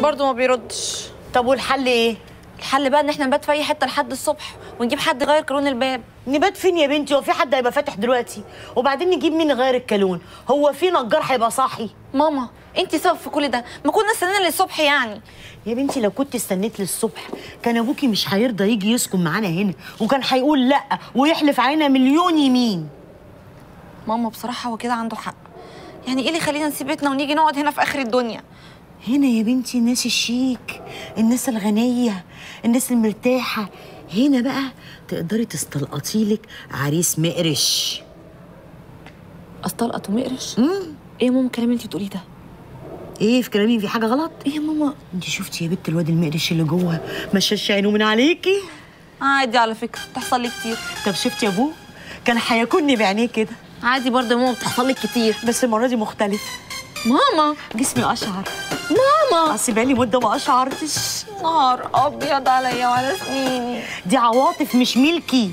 برضه ما بيردش. طب والحل ايه؟ الحل بقى ان احنا نبات في اي حته لحد الصبح ونجيب حد يغير كالون الباب. نبات فين يا بنتي؟ هو في حد هيبقى فاتح دلوقتي؟ وبعدين نجيب مين يغير الكالون؟ هو في نجار هيبقى صاحي؟ ماما انت سبب في كل ده، ما كنا استنينا للصبح يعني. يا بنتي لو كنت استنيت للصبح كان ابوكي مش هيرضى يجي يسكن معانا هنا، وكان هيقول لا ويحلف علينا مليون يمين. ماما بصراحه هو كده عنده حق، يعني ايه اللي يخلينا نسيب بيتنا ونيجي نقعد هنا في اخر الدنيا؟ هنا يا بنتي الناس الشيك، الناس الغنيه، الناس المرتاحه. هنا بقى تقدري تستلقطي لك عريس مقرش. استلقط ومقرش؟ ايه يا ماما الكلام اللي انت بتقوليه ده؟ ايه في كلامي في حاجه غلط؟ ايه يا ماما؟ انت شفتي يا بنت الواد المقرش اللي جوه ما شاش عينه من عليكي؟ عادي على فكره، بتحصل لي كتير. طب شفتي يا ابوه؟ كان هياكلني بعينيه كده. عادي برضه يا ماما، بتحصل لك كتير، بس المره دي مختلف. ماما جسمي اشعر. ماما اصل بقالي مده ما اشعرتش. نهار ابيض عليا وعلى سنيني. دي عواطف مش ملكي.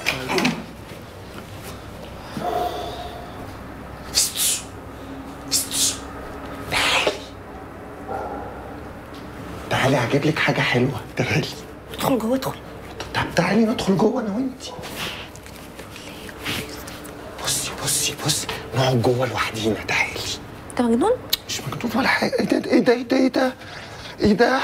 تعالي هجيب لك حاجة حلوة، تعالي. ادخل جوه ادخل. طب تعالي ندخل جوه أنا وأنتي. بصي نقعد جوه لوحدينا، تعالي. انت مجنون؟ مش مجنون ولا حاجة. إيه ده؟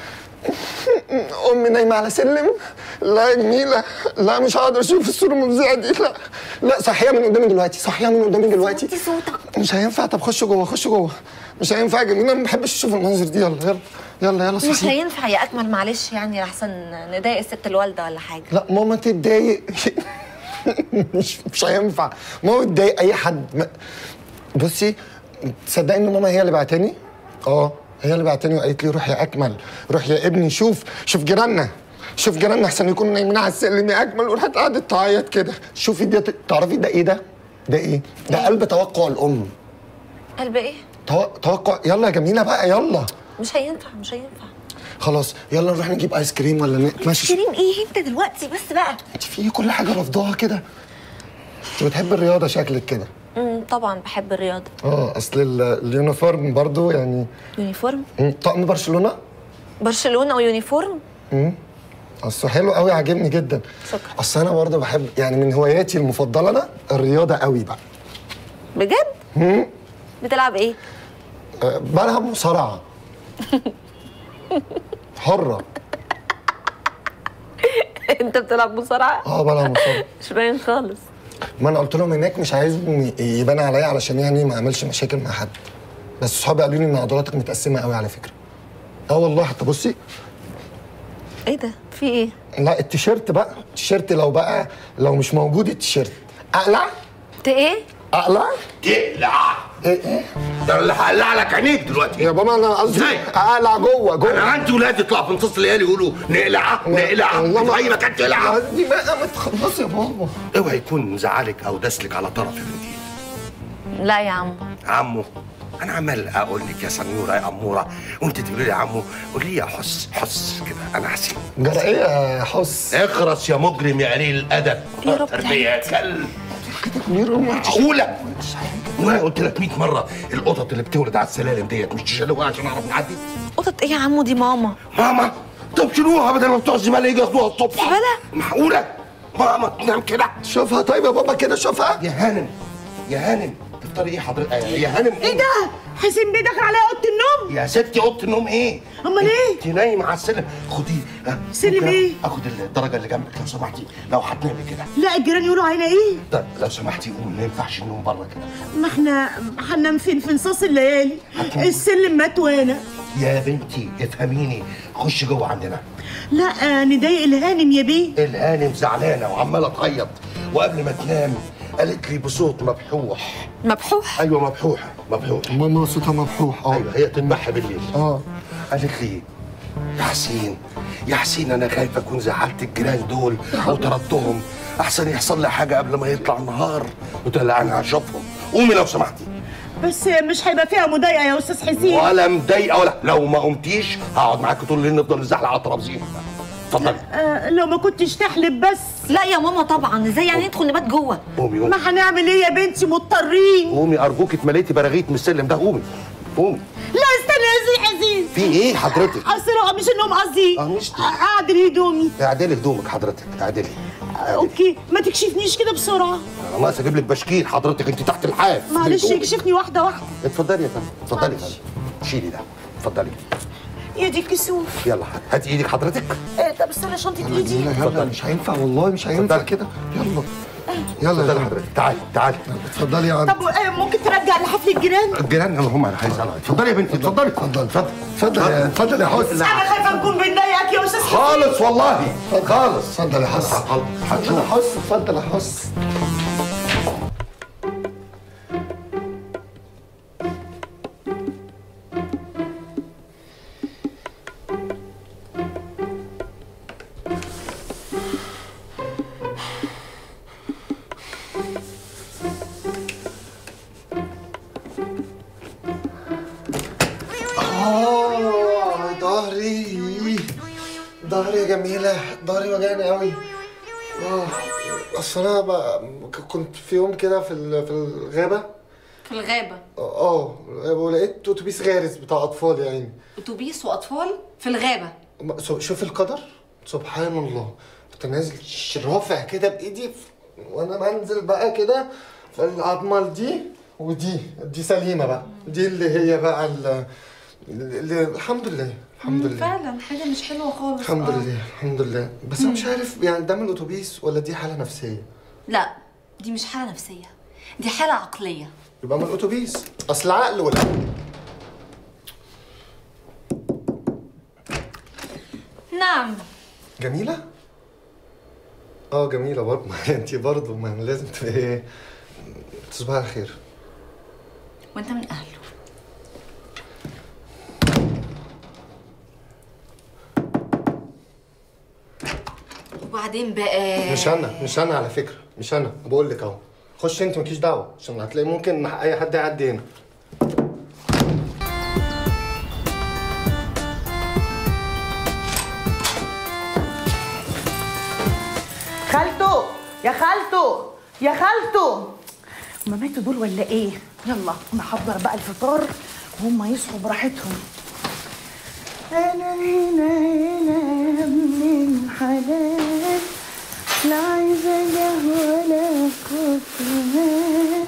أمي نايمة على سلم؟ لا يا جميلة، لا مش هقدر أشوف الصورة المفزعة دي، لا صحيها من قدامي دلوقتي، صوتي صوتك. مش هينفع. طب خش جوه. مش هينفع يا جميلة، ما بحبش أشوف المنظر دي. يلا صحيح. مش هينفع يا اكمل، معلش يعني لحسن نضايق الست الوالده ولا حاجه. لا ماما تتضايق. مش هينفع، ماما تضايق اي حد. بصي تصدقي ان ماما هي اللي بعتني؟ هي اللي بعتني وقالت لي روح يا اكمل، روح يا ابني، شوف جيراننا احسن يكونوا نايمين على السلم يا اكمل. وراحت قعدت تعيط كده. شوفي ده، تعرفي ده ايه؟ ده قلب توقع الام. قلب ايه؟ توقع. يلا يا جميله بقى، يلا. مش هينفع. خلاص يلا نروح نجيب ايس كريم ولا نتمشى. ايس كريم ايه انت دلوقتي بس بقى؟ انت في ايه كل حاجه رافضاها كده؟ انت بتحبي الرياضه شكلك كده. طبعا بحب الرياضه. اصل اليونيفورم برضو يعني. يونيفورم؟ طقم برشلونه ويونيفورم. اصل حلو قوي، عاجبني جدا. شكرا. اصل انا برضو بحب، يعني من هواياتي المفضله انا الرياضه قوي بقى. بجد؟ بتلعب ايه؟ بلعب مصارعه. حرة. انت بتلعب مصارعة؟ بلعب مصارعة. مش باين خالص. ما انا قلت لهم هناك مش عايزهم يبان عليا علشان يعني ما اعملش مشاكل مع حد. بس صحابي قالوا لي ان عضلاتك متقسمة قوي على فكرة. والله حتى بصي. ايه ده؟ في ايه؟ لا التيشيرت بقى، لو مش موجود التيشيرت اقلع. ايه؟ اقلع؟ تقلع؟ ايه؟ ده اللي هقلع لك عينيك دلوقتي يا بابا. انا قصدي اقلع جوه. انا عندي ولاد يطلعوا في نص الليالي يقولوا نقلع في اي مكان تقلع. دي بقى ما تخلصي يا بابا. اوعى يكون مزعلك او داسلك على طرف الدين. لا يا عمو، انا عمال اقول لك يا سنيوره يا اموره وانت تقولي لي يا عمو. قولي لي يا حس كده، انا حسين. جرى ايه يا حس؟ اخرس يا مجرم يا قليل الادب. يا رب تربيه يا كلب. معقولة؟ وانا قلت لك 100 مره القطط اللي بتولد على السلالم ديت مش تشيلوها عشان نعرف نعدي. قطط ايه يا عمو؟ دي ماما. طب شيلوها بدل ما بتوع الزباله يجي ياخدوها الصبح. زباله؟ معقوله؟ ماما تنام كده. شوفها طيب يا بابا كده، شوفها. يا هانم تفطري ايه حضرتك؟ يا هانم ايه ده؟ حسين بيه دخل عليا اوضه النوم. يا ستي اوضه النوم ايه؟ امال ايه؟ انت نايمه على السلم. خديه. سلم ايه؟ اخد الدرجه اللي جنبك لو سمحتي، لو هتنامي كده. لا الجيران يقولوا علينا ايه؟ طب لو سمحتي قومي، ما ينفعش النوم بره كده. ما احنا هننام فين؟ في نصاص الليالي. السلم مات وانا. يا بنتي افهميني، خش جوه عندنا. لا نضايق الهانم يا بيه. الهانم زعلانه وعماله تعيط، وقبل ما تنام قالت لي بصوت مبحوح. مبحوح؟ ايوه مبحوح. ماما صوتها مبحوح. ايوه هي تنبح بالليل. قالت لي يا حسين انا خايفه اكون زعلت الجيران دول او طردتهم، احسن يحصل لي حاجه قبل ما يطلع النهار. قلت لها انا هشوفهم. قومي لو سمحتي. بس مش هيبقى فيها مضايقه يا استاذ حسين. ولا مضايقه ولا. لو ما قمتيش هقعد معاكي طول الليل نفضل نزحلق على الترابيزين. اتفضلي. لو ما كنتش تحلب بس. لا يا ماما طبعا، ازاي يعني ندخل نبات جوه؟ قومي. ما هنعمل ايه يا بنتي؟ مضطرين. قومي ارجوك، اتمليتي براغيث من السلم ده. قومي. لا استنى يا استاذ حسين، في ايه حضرتك؟ اصل مش النوم قصدي. مش اعدل هدومي. اعدلي هدومك حضرتك، اعدلي. اوكي، ما تكشفنيش كده بسرعه. انا ناقص اجيب لك بشكير حضرتك، انت تحت الحاف. معلش اكشفني واحده واحده. اتفضلي يا فندم، اتفضلي يا فندم. شيلي ده، اتفضلي. يا دي الكسوف. يلا هاتي ايدك حضرتك. طب استنى شنطه ايدي. يلا مش هينفع والله، مش هينفع كده. يلا يلا اتفضلي حضرتك، تعالي تعالي. اتفضلي يا عم. طب ممكن ترجع لحفل الجيران؟ الجيران يلا هم اللي هيسالوا. اتفضلي يا بنتي، اتفضلي اتفضلي اتفضل يا حسن. انا خايفه نكون بنضايقك يا استاذ خالص والله خالص. اتفضل يا حسن. اتفضل يا حسن، اتفضل يا حسن. ظهري يا جميلة، ظهري وجعني قوي. اصل انا كنت في يوم كده في الغابة. في الغابة؟ ولقيت اتوبيس غارز بتاع اطفال يا عيني. اتوبيس واطفال في الغابة؟ شوف القدر، سبحان الله. كنت نازل رافع كده بايدي وانا بنزل بقى كده فالعظمة دي ودي سليمة بقى. دي اللي هي بقى اللي الحمد لله الحمد لله. فعلا حاجة مش حلوة خالص. الحمد لله الحمد لله. بس انا مش عارف يعني ده من الاتوبيس ولا دي حالة نفسية؟ لا دي مش حالة نفسية، دي حالة عقلية. يبقى من الاتوبيس، اصل عقل ولا نعم. جميلة؟ جميلة برضه. ما انتي برضه ما لازم تبقى ايه. تصبحي على خير. وانت من اهله. وبعدين بقى مش انا على فكرة، مش انا بقول لك اهو. خش انت مالكيش دعوة عشان هتلاقي ممكن اي حد يعدي هنا. خالته يا خالته يا خالته، هما ماتوا دول ولا ايه؟ يلا نحضر بقى الفطار وهم يصحوا براحتهم. انا هنا من حلال، لا عايزه قهوه ولا كوفي،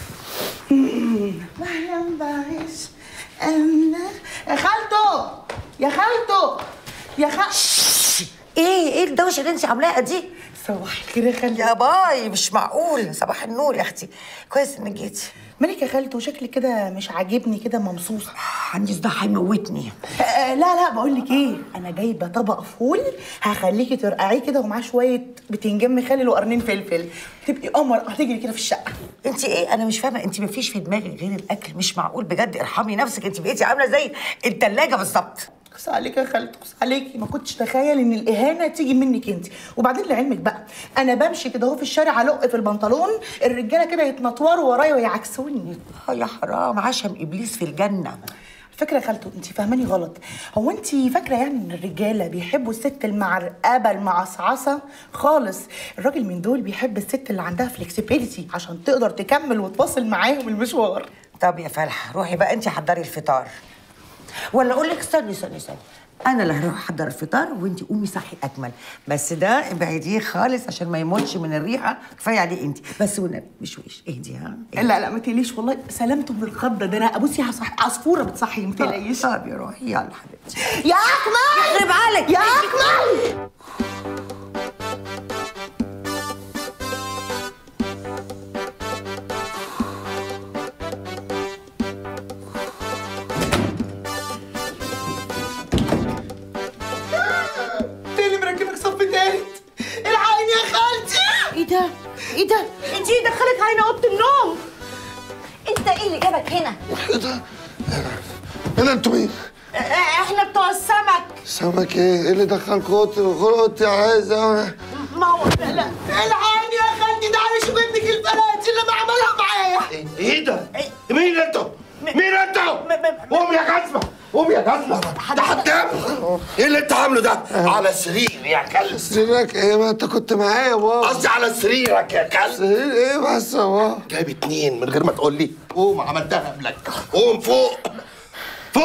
بحلم بعيش امنه. يا خالته يا خالته يا ايه الدوشه اللي انت عاملاها دي؟ صباح الخير يا خالته. يا باي مش معقول. صباح النور يا اختي، كويس انك جيتي. مالك يا خالته؟ شكلك كده مش عاجبني كده، ممصوصه. عندي صداع هيموتني. لا بقول لك ايه، انا جايبه طبق فول هخليكي ترقعيه كده ومعاه شويه بتنجان مخلل وقرنين فلفل، تبقي قمر هتجري كده في الشقه. انت ايه؟ انا مش فاهمه، انت مفيش في دماغك غير الاكل؟ مش معقول بجد، ارحمي نفسك. انت بقيتي عامله زي الثلاجه بالظبط. قص عليكي يا خالته، قص عليكي. ما كنتش تخيل ان الاهانه تيجي منك انت. وبعدين لعلمك بقى، انا بمشي كده اهو في الشارع الق في البنطلون، الرجاله كده يتنطوروا ورايا ويعكسوني. يا حرام، عشم ابليس في الجنه. فكرة يا خالته، انت فاهماني غلط. هو انت فاكره يعني ان الرجاله بيحبوا الست المعرقبه المعصعصه؟ خالص. الراجل من دول بيحب الست اللي عندها فلكسبيليتي عشان تقدر تكمل وتواصل معاهم المشوار. طب يا فالحه روحي بقى انت حضري الفطار، ولا اقول لك استني انا اللي هروح احضر الفطار وانت قومي صحي اكمل. بس ده ابعديه خالص عشان ما يموتش من الريحه، كفايه عليه انت بس. والنبي بشويش اهدي. لا ما تقليش والله، سلامته من الخضه ده. انا ابوسي عصفوره بتصحي، ما تقلقيش. طب يا روحي يلا حبيبتي. يا اكمل يخرب عليك يا اكمل. ايه ده؟ انت ايه دخلك علينا اوضه النوم؟ انت ايه اللي جابك هنا؟ ايه ده انتوا مين؟ احنا بتوع السمك. سمك ايه؟ ايه اللي دخلكوا اوضتي؟ عايزه ما هو لا العين يا خالتي، ده على شو ابنك الفلاتي اللي ما عملها معايا. ايه ده؟ مين انتوا؟ مين انتوا؟ قوم يا جزمه، قوم يا جزمه. ده حدام. ايه اللي انت عامله ده؟ على سرير يا كلب. سريرك ايه؟ ما انت كنت معايا يا بابا. قصدي على سريرك يا كلب. سرير ايه بس يا بابا؟ جايب 2 من غير ما تقول لي. قوم، عملتها قبلك. قوم فوق فوق.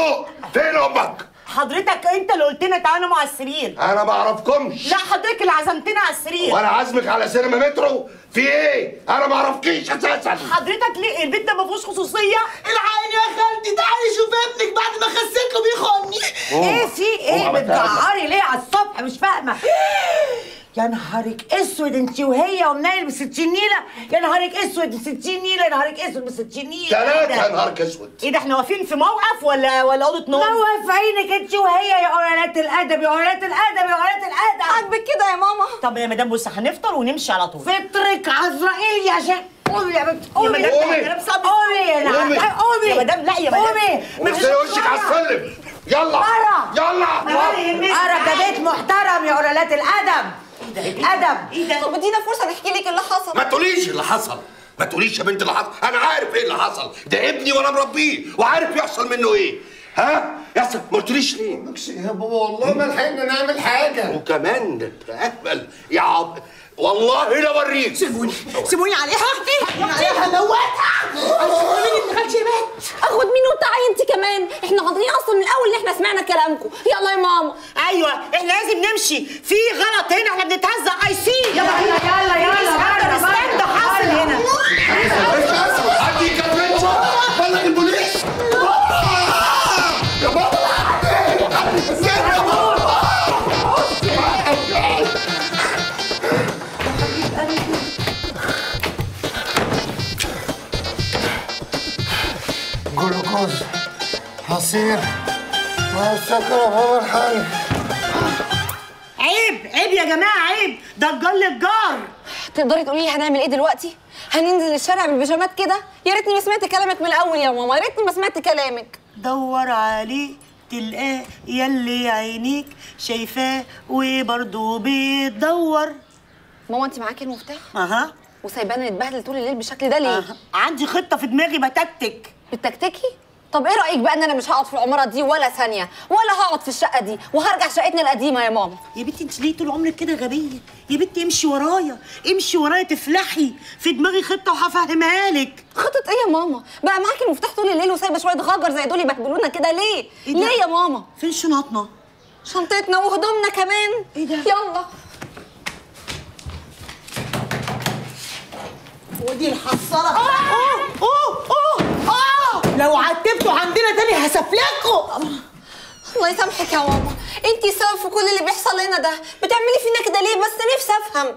فين امك؟ حضرتك انت اللي قلت لنا تعالوا مع السرير. انا ما اعرفكمش. لا حضرتك اللي عزمتنا على السرير. وانا عازمك على سينما مترو؟ في ايه؟ انا ما اعرفكيش اساسا. حضرتك ليه البيت ده ما فيهوش خصوصيه؟ العين يا خالتي تعالي شوف ابنك بعد ما خسيت له بيخوني. ايه في ايه بتجعري ليه على الصبح مش فاهمه؟ يا نهارك اسود انت وهي ومنايل ب 60 نيله. يا نهارك اسود ب 60 نيله. يا نهارك اسود ب 60 نيله. 3 يا نهارك اسود. ايه ده احنا واقفين في موقف ولا اوضه نوم؟ موقف عينك انت وهي يا قلالات الادب يا قلالات الادب يا قلالات الادب. عاجبك كده يا ماما؟ طب يا مدام بص هنفطر ونمشي على طول. فطرك عزرائيل يا شيخ. قومي يا بنت قومي يا مدام قومي. قومي يا نعم قومي يا مدام لا يا مدام قومي. وغسلي وشك على السلم. يلا مرة. يلا. أرى ده بيت محترم يا قلالات الادب. الادب. ايه ده؟ طب ادينا فرصه نحكي لك اللي حصل. ما تقوليش اللي حصل، ما تقوليش يا بنت اللي حصل. انا عارف ايه اللي حصل، ده ابني وانا مربيه وعارف يحصل منه ايه. ها يحصل؟ ما قلتليش ليه؟ يا بابا والله ما لحقنا نعمل حاجه. وكمان اهبل يا عب، والله لا اوريك. سيبوني عليها عليها هموتها. مين اللي خدش بيت؟ اخد مين وتعي انت كمان؟ احنا غلطانين اصلا من الاول ان احنا سمعنا كلامكم. يلا يا ماما. ايوه احنا لازم نمشي، في غلط هنا احنا بنتهزق. اي سي. يلا استنى حصل هنا. حد يكلمني بلغ البوليس. يا بابا يا بابا. جلوكوز، عصير، والسكر يا بابا الحاج. عيب يا جماعه عيب، ده الجار للجار. تقدري تقولي لي هنعمل ايه دلوقتي؟ هننزل الشارع بالبيجامات كده؟ يا ريتني ما سمعت كلامك من الاول يا ماما، يا ريتني ما سمعت كلامك. دور عليه تلقاه يلي عينيك شايفاه وبرضه بتدور. ماما انت معاكي المفتاح؟ اها. وسايبانا نتبهدل طول الليل بالشكل ده ليه؟ عندي خطه في دماغي بتكتك. بتكتكي؟ طب ايه رايك بقى ان انا مش هقعد في العماره دي ولا ثانيه، ولا هقعد في الشقه دي، وهرجع شقتنا القديمه يا ماما. يا بنتي انت ليه طول عمرك كده غبيه؟ يا بنتي امشي ورايا تفلحي. في دماغي خطه وهفهمها لك. خطه ايه يا ماما؟ بقى معاكي المفتاح طول الليل وسايبه شويه غجر زي دول يبهدلونا كده ليه؟ إيه ده؟ ليه يا ماما؟ فين شنطنا؟ شنطتنا وهدومنا كمان. ايه ده؟ يلا. ودي الحصاله. لو عتبتوا عندنا تاني هسفلكوا. الله يسامحك يا ماما، انتي السبب في كل اللي بيحصل لنا ده. بتعملي فينا كده ليه بس؟ نفسي افهم.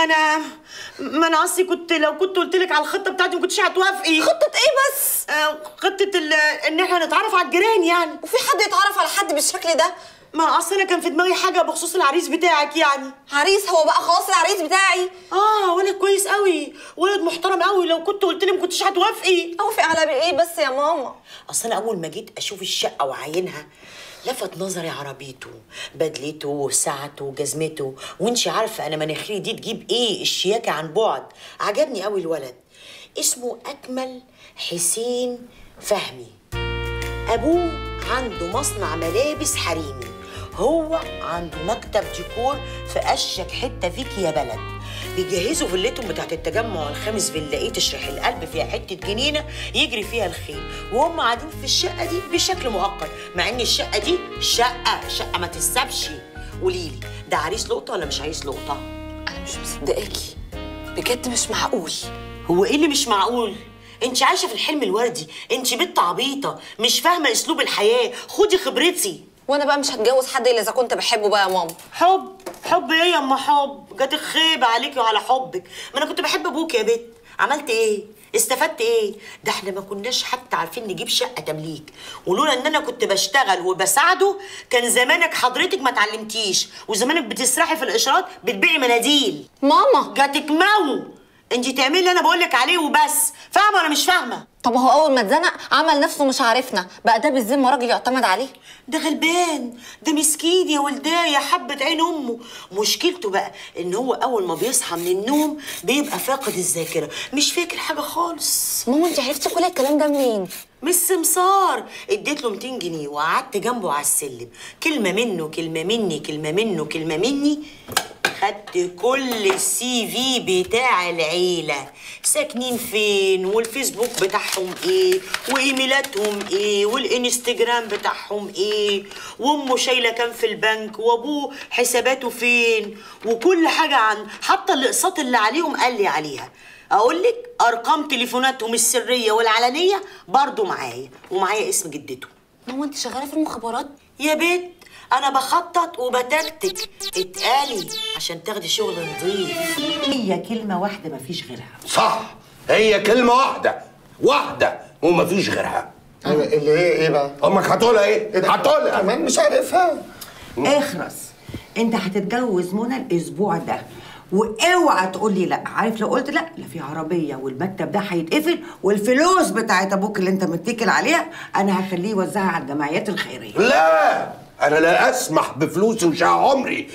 ما انا اصلي لو كنت قلت لك على الخطه بتاعتي ما كنتش هتوافقي. خطه ايه بس؟ خطه ان احنا نتعرف على الجيران يعني. وفي حد يتعرف على حد بالشكل ده؟ ما اصل انا كان في دماغي حاجه بخصوص العريس بتاعك يعني. عريس؟ هو بقى خلاص العريس بتاعي؟ ولد كويس قوي، ولد محترم قوي. لو كنت قلت لي ما كنتش هتوافقي. اوافق على ايه بس يا ماما؟ اصل انا اول ما جيت اشوف الشقه وعاينها لفت نظري عربيته، بدلته، ساعته، جزمته. وانتي عارفه انا مناخيري دي تجيب ايه الشياكه عن بعد. عجبني قوي الولد. اسمه اكمل حسين فهمي. ابوه عنده مصنع ملابس حريمي، هو عنده مكتب ديكور في اشيك حته فيك يا بلد. بيجهزوا فيلتهم بتاعت التجمع الخامس، فيلا تشرح القلب، فيها حته جنينه يجري فيها الخيل، وهم قاعدين في الشقه دي بشكل مؤقت، مع ان الشقه دي شقه ما تسابش. قوليلي ده عريس لقطه ولا مش عريس لقطه؟ انا مش مصدقاكي بجد، مش معقول. هو ايه اللي مش معقول؟ انت عايشه في الحلم الوردي، انت بنت عبيطه مش فاهمه اسلوب الحياه. خدي خبرتي. وانا بقى مش هتجوز حد الا اذا كنت بحبه بقى يا ماما. حب ايه يا اما حب؟ جات الخيبه عليكي وعلى حبك. ما انا كنت بحب ابوك يا بت. عملت ايه؟ استفدت ايه؟ ده احنا ما كناش حتى عارفين نجيب شقه تمليك، ولولا ان انا كنت بشتغل وبساعده كان زمانك حضرتك ما اتعلمتيش، وزمانك بتسرحي في الاشارات بتبيعي مناديل. ماما جاتك انت تعملي اللي انا بقولك عليه وبس. فاهمه ولا مش فاهمه؟ طب هو اول ما اتزنق عمل نفسه مش عارفنا، بقى ده بالذمه راجل يعتمد عليه؟ ده غلبان، ده مسكين يا ولداه يا حبه عين امه. مشكلته بقى ان هو اول ما بيصحى من النوم بيبقى فاقد الذاكره، مش فاكر حاجه خالص. ماما انت عرفتي كل الكلام ده منين؟ مش سمسار. اديت له 200 جنيه وقعدت جنبه على السلم، كلمه منه كلمه مني، كلمه منه كلمه مني، خدت كل السي في بتاع العيلة، ساكنين فين والفيسبوك بتاعهم ايه وايميلاتهم ايه والانستجرام بتاعهم ايه، وامه شايله كام في البنك وابوه حساباته فين، وكل حاجة عن حتى الاقساط اللي عليهم قال لي عليها. اقول لك ارقام تليفوناتهم السرية والعلنية برضو معايا، ومعايا اسم جدته. ماما انت شغاله في المخابرات؟ يا بنت انا بخطط وبتكتك، اتقالي عشان تاخدي شغل نظيف. هي كلمه واحده مفيش غيرها. صح، هي كلمه واحده ومفيش غيرها. ايوه اللي هي ايه بقى؟ امك هتقولها ايه؟ هتقولها كمان مش عارفها. اخرس، انت هتتجوز منى الاسبوع ده، واوعى تقول لي لا. عارف لو قلت لا في عربيه والمكتب ده هيتقفل، والفلوس بتاعت ابوك اللي انت متكل عليها انا هخليه يوزعها على الجمعيات الخيريه. لا، انا لا اسمح بفلوسي وشقى عمري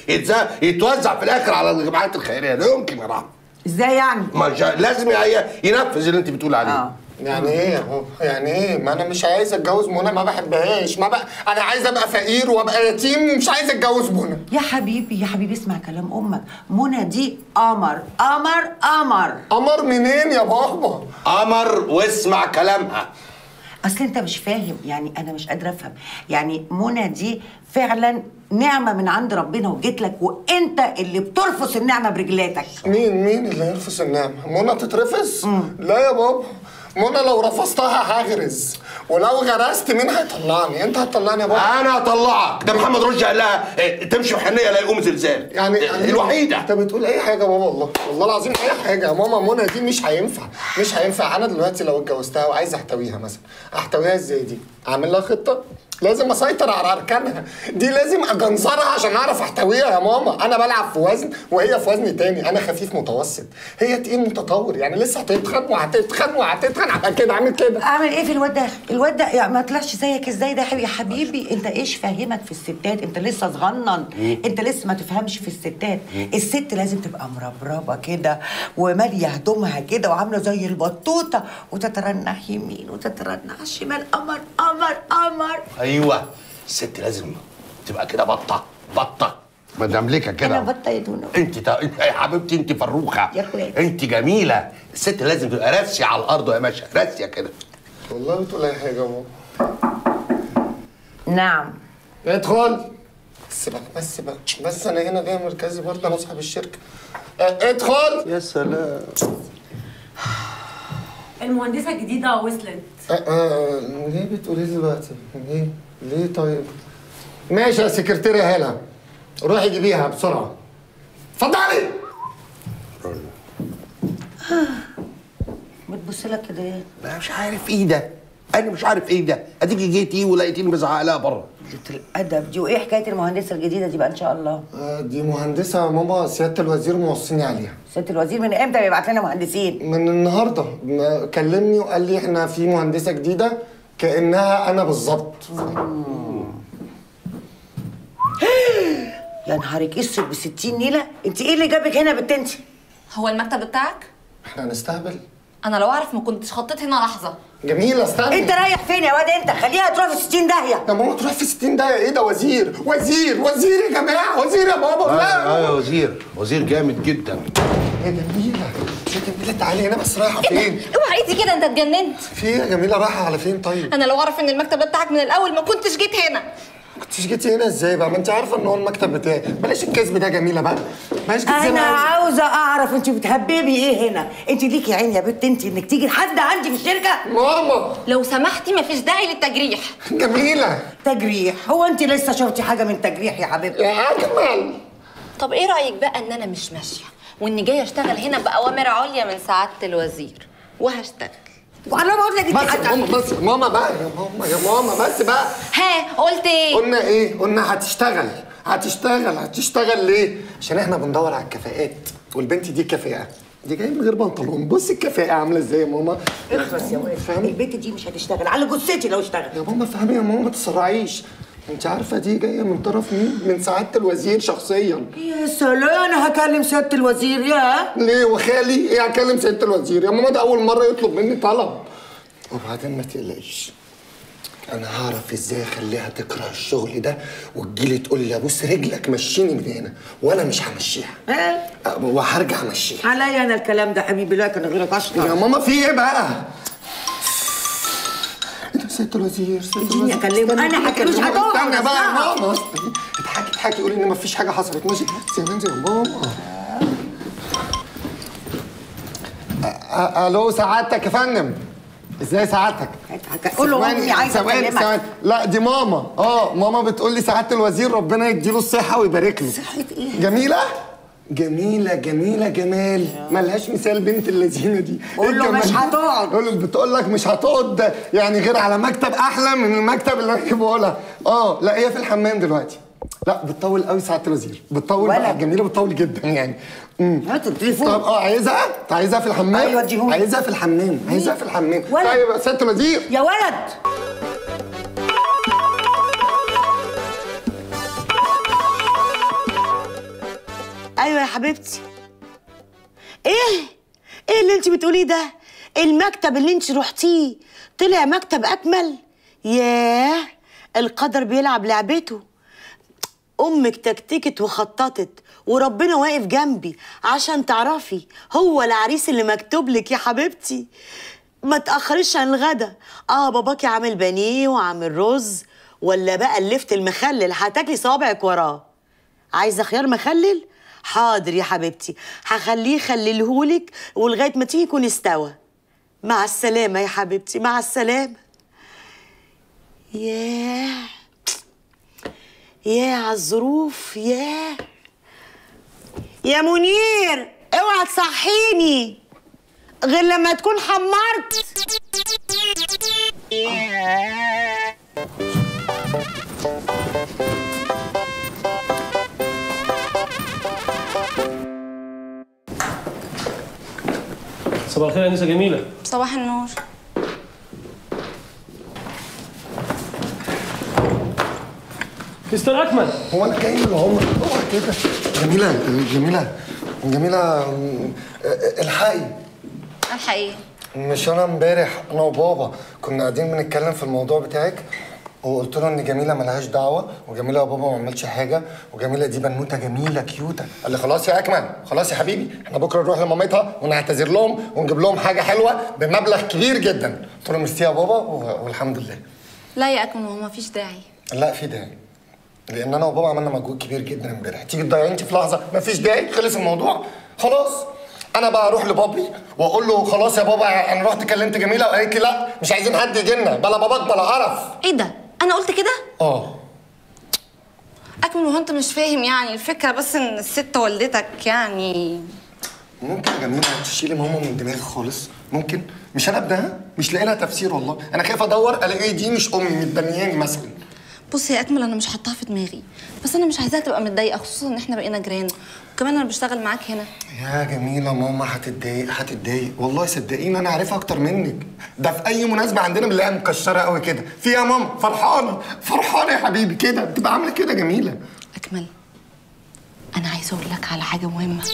يتوزع في الاخر على الجمعيات الخيريه، لا يمكن يا رحمه. ازاي يعني؟ لازم ينفذ اللي انت بتقول عليه. يعني ايه يا بابا؟ يعني ايه؟ ما انا مش عايز اتجوز منى، ما بحبهاش، ما بقى انا عايز ابقى فقير وابقى يتيم ومش عايز اتجوز منى. يا حبيبي اسمع كلام امك، منى دي قمر قمر قمر. قمر منين يا بابا؟ قمر، واسمع كلامها. اصل انت مش فاهم، يعني انا مش قادره افهم. يعني منى دي فعلا نعمه من عند ربنا وجيت لك، وانت اللي بترفس النعمه برجلاتك. مين اللي يرفس النعمه؟ منى تترفس؟ لا يا بابا، منى لو رفضتها هغرز، ولو غرست مين هيطلعني؟ انت هتطلعني يا بابا؟ انا هطلعك. ده محمد رشدي قال لها تمشي بحنيه لا يقوم زلزال. يعني الوحيده. انت بتقول اي حاجه يا بابا، والله العظيم اي حاجه يا ماما. منى دي مش هينفع. انا دلوقتي لو اتجوزتها وعايز احتويها مثلا، احتويها ازاي دي؟ اعمل لها خطه؟ لازم اسيطر على اركانها دي، لازم اجنزرها عشان اعرف احتويها يا ماما. انا بلعب في وزن وهي في وزن تاني، انا خفيف متوسط، هي تقيل متطور، يعني لسه هتتخن وهتتخن هبقى كده عامل كده. اعمل ايه في الواد ده يعني ما طلعش زيك ازاي ده يا حبيبي؟ انت ايش فاهمك في الستات؟ انت لسه صغنن، انت لسه ما تفهمش في الستات. الست لازم تبقى مربربه كده وماليه هدومها كده وعامله زي البطوطه وتترنح يمين وتترنح شمال. قمر قمر قمر. ايوه، الست لازم تبقى كده بطه مدملكه كده. انا بطه يا دونو. انت يا حبيبتي، انت فروخه يا اخويا، انت جميله. الست لازم تبقى راسيه على الارض يا باشا، راسيه كده. والله بتقول اي حاجه يا ماما. نعم. ادخل. بس انا هنا جاي مركزي برضه، انا صاحب الشركه. ادخل. يا سلام. المهندسة الجديدة وصلت. ليه بتقولي دلوقتي؟ ليه طيب؟ ماشي يا سكرتيرة هالة، روحي جيبيها بسرعة. اتفضلي. بتبص لك كده ايه؟ انا مش عارف ايه ده، اديكي جيتي ولقيتيني بزعق لها بره. قلة الادب دي. وايه حكايه المهندسه الجديده دي بقى ان شاء الله؟ دي مهندسة يا ماما، سيادة الوزير موصيني عليها. سيادة الوزير من امتى بيبعت لنا مهندسين؟ من النهارده كلمني وقال لي احنا في مهندسة جديدة كأنها أنا بالظبط. يا نهارك اسود ب60 نيله، انت ايه اللي جابك هنا يا بنت انت؟ هو المكتب بتاعك؟ احنا هنستهبل؟ انا لو اعرف ما كنتش خطيت هنا لحظه. جميلة استنى. انت رايح فين يا واد انت؟ خليها تروح في 60 داهيه. يا ماما تروح في 60 دقيقة؟ ايه ده؟ وزير يا جماعة، وزير يا بابا. لا يا وزير جامد جدا. يا جميلة، تعالي هنا بس. رايحة فين؟ اوعى ايدي كده، انت اتجننت. في ايه يا جميلة؟ رايحة على فين طيب؟ انا لو اعرف ان المكتب ده بتاعك من الاول ما كنتش جيت هنا. كنتش جيتي هنا ازاي بقى؟ ما انت عارفه ان هو المكتب بتاعي. بلاش الكذب ده يا جميله بقى، بلاش كذب. انا عاوزه اعرف انت بتهببي ايه هنا؟ انت ليكي عين يا بنت انت انك تيجي لحد عندي في الشركه؟ ماما لو سمحتي مفيش داعي للتجريح. جميله. تجريح؟ هو انت لسه شفتي حاجه من تجريح يا حبيبتي؟ يا اجمل. طب ايه رايك بقى ان انا مش ماشيه واني جايه اشتغل هنا باوامر عليا من سعاده الوزير، وهشتغل. وانا بقول لك بس يا ماما، بس ماما بقى، يا ماما بس بقى. ها قلت ايه؟ قلنا هتشتغل ليه؟ عشان احنا بندور على الكفاءات، والبنت دي كفاءه، دي جايه من غير بنطلون. بصي الكفاءه عامله ازاي يا ماما. اخلص يا واد، البنت دي مش هتشتغل على جثتي لو اشتغل. يا ماما فهمي يا ماما، ما تسرعيش. انت عارفه دي جايه من طرف مين؟ من سعاده الوزير شخصيا. يا سلام، انا هكلم سياده الوزير. يا ليه وخالي؟ ايه هكلم سياده الوزير يا ماما؟ ده اول مره يطلب مني طلب. وبعدين ما تقلقيش، انا هعرف ازاي اخليها تكره الشغل ده وتجيلي تقول لي ابوس رجلك مشيني من هنا، وانا مش همشيها. وهرجع امشيها. عليا انا الكلام ده حبيبي، لا كان غيرك اشطر. يا ماما في ايه بقى؟ ايه ده ست الوزير؟ اديني اكلمه انا، مش هتقعد. استنى بقى يا ماما، اضحكي قولي ان مفيش حاجه حصلت. ماشي انت يا ماما. الو سعادتك يا فندم. ازاي سعادتك؟ قول له امي عايزه اكلمك. لا دي ماما. ماما بتقول لي سعاده الوزير ربنا يديله الصحه ويبارك له. صحه ايه؟ جميله جمال ملهاش مثال بنت اللذينه دي. قول له مش هتقعد. بتقول لك مش هتقعد يعني غير على مكتب احلى من المكتب اللي انا جايبه لها. لا هي في الحمام دلوقتي. لا بتطول قوي سعاده الوزير، بتطول بقى. جميله بتطول جدا يعني. هات التليفون. طب عايزها في الحمام. ايوه اديهولي. عايزها في الحمام. طيب يا سياده الوزير. يا ولد ايوه يا حبيبتي. ايه اللي انت بتقوليه ده؟ المكتب اللي انت رحتيه طلع مكتب اكمل؟ ياه القدر بيلعب لعبته. امك تكتكت وخططت وربنا واقف جنبي عشان تعرفي هو العريس اللي مكتوب لك يا حبيبتي. ما تاخريش عن الغدا. باباكي عامل بانيه وعامل رز، ولا بقى اللفت المخلل هتاكلي صوابعك وراه. عايزه خيار مخلل؟ حاضر يا حبيبتي، هخليه يخللهولك ولغايه ما تيجي يكون استوى. مع السلامه يا حبيبتي، مع السلامه. ياه على الظروف. يا منير اوعى تصحيني غير لما تكون حمرت. صباح الخير يا انسه جميله. صباح النور. مستر اكمل. هو انا جاي من عمر اوعى كده. جميله الحقي. مش انا امبارح انا وبابا كنا قاعدين بنتكلم في الموضوع بتاعك، وقلت له ان جميله ملهاش دعوه، وجميله يا بابا ما عملتش حاجه، وجميله دي بنوته جميله كيوته. قال لي خلاص يا اكمل، خلاص يا حبيبي، احنا بكره نروح لمامتها ونعتذر لهم ونجيب لهم حاجه حلوه بمبلغ كبير جدا. قلت له ميرسي يا بابا والحمد لله. لا يا اكمل، هو ما فيش داعي. لا في داعي، لان انا وبابا عملنا مجهود كبير جدا امبارح. تيجي تضيعي انت في لحظه؟ ما فيش داعي، خلص الموضوع خلاص. انا بقى اروح لبابي واقول له خلاص يا بابا انا رحت كلمت جميله وقالت لي لا مش عايزين حد يجي لنا، بلا باباك بلا قرف. ايه ده؟ انا قلت كده؟ اكمل، هو انت مش فاهم يعني الفكره بس ان الست والدتك يعني. ممكن يا جميله تشيلي ماما من دماغي خالص؟ ممكن؟ مش انا ابنها؟ مش لاقي لها تفسير والله. انا خايف ادور الاقي دي مش امي متبنياني مثلا. بص يا اكمل، انا مش حاطاها في دماغي، بس انا مش عايزاها تبقى متضايقه، خصوصا ان احنا بقينا جيران، وكمان انا بشتغل معاك هنا. يا جميله ماما هتتضايق والله، صدقيني انا عارفها اكتر منك. ده في اي مناسبه عندنا بنلاقيها مكشره قوي كده. في يا ماما فرحانه يا حبيبي كده، بتبقى عامله كده جميله. اكمل، انا عايزه اقول لك على حاجه مهمه.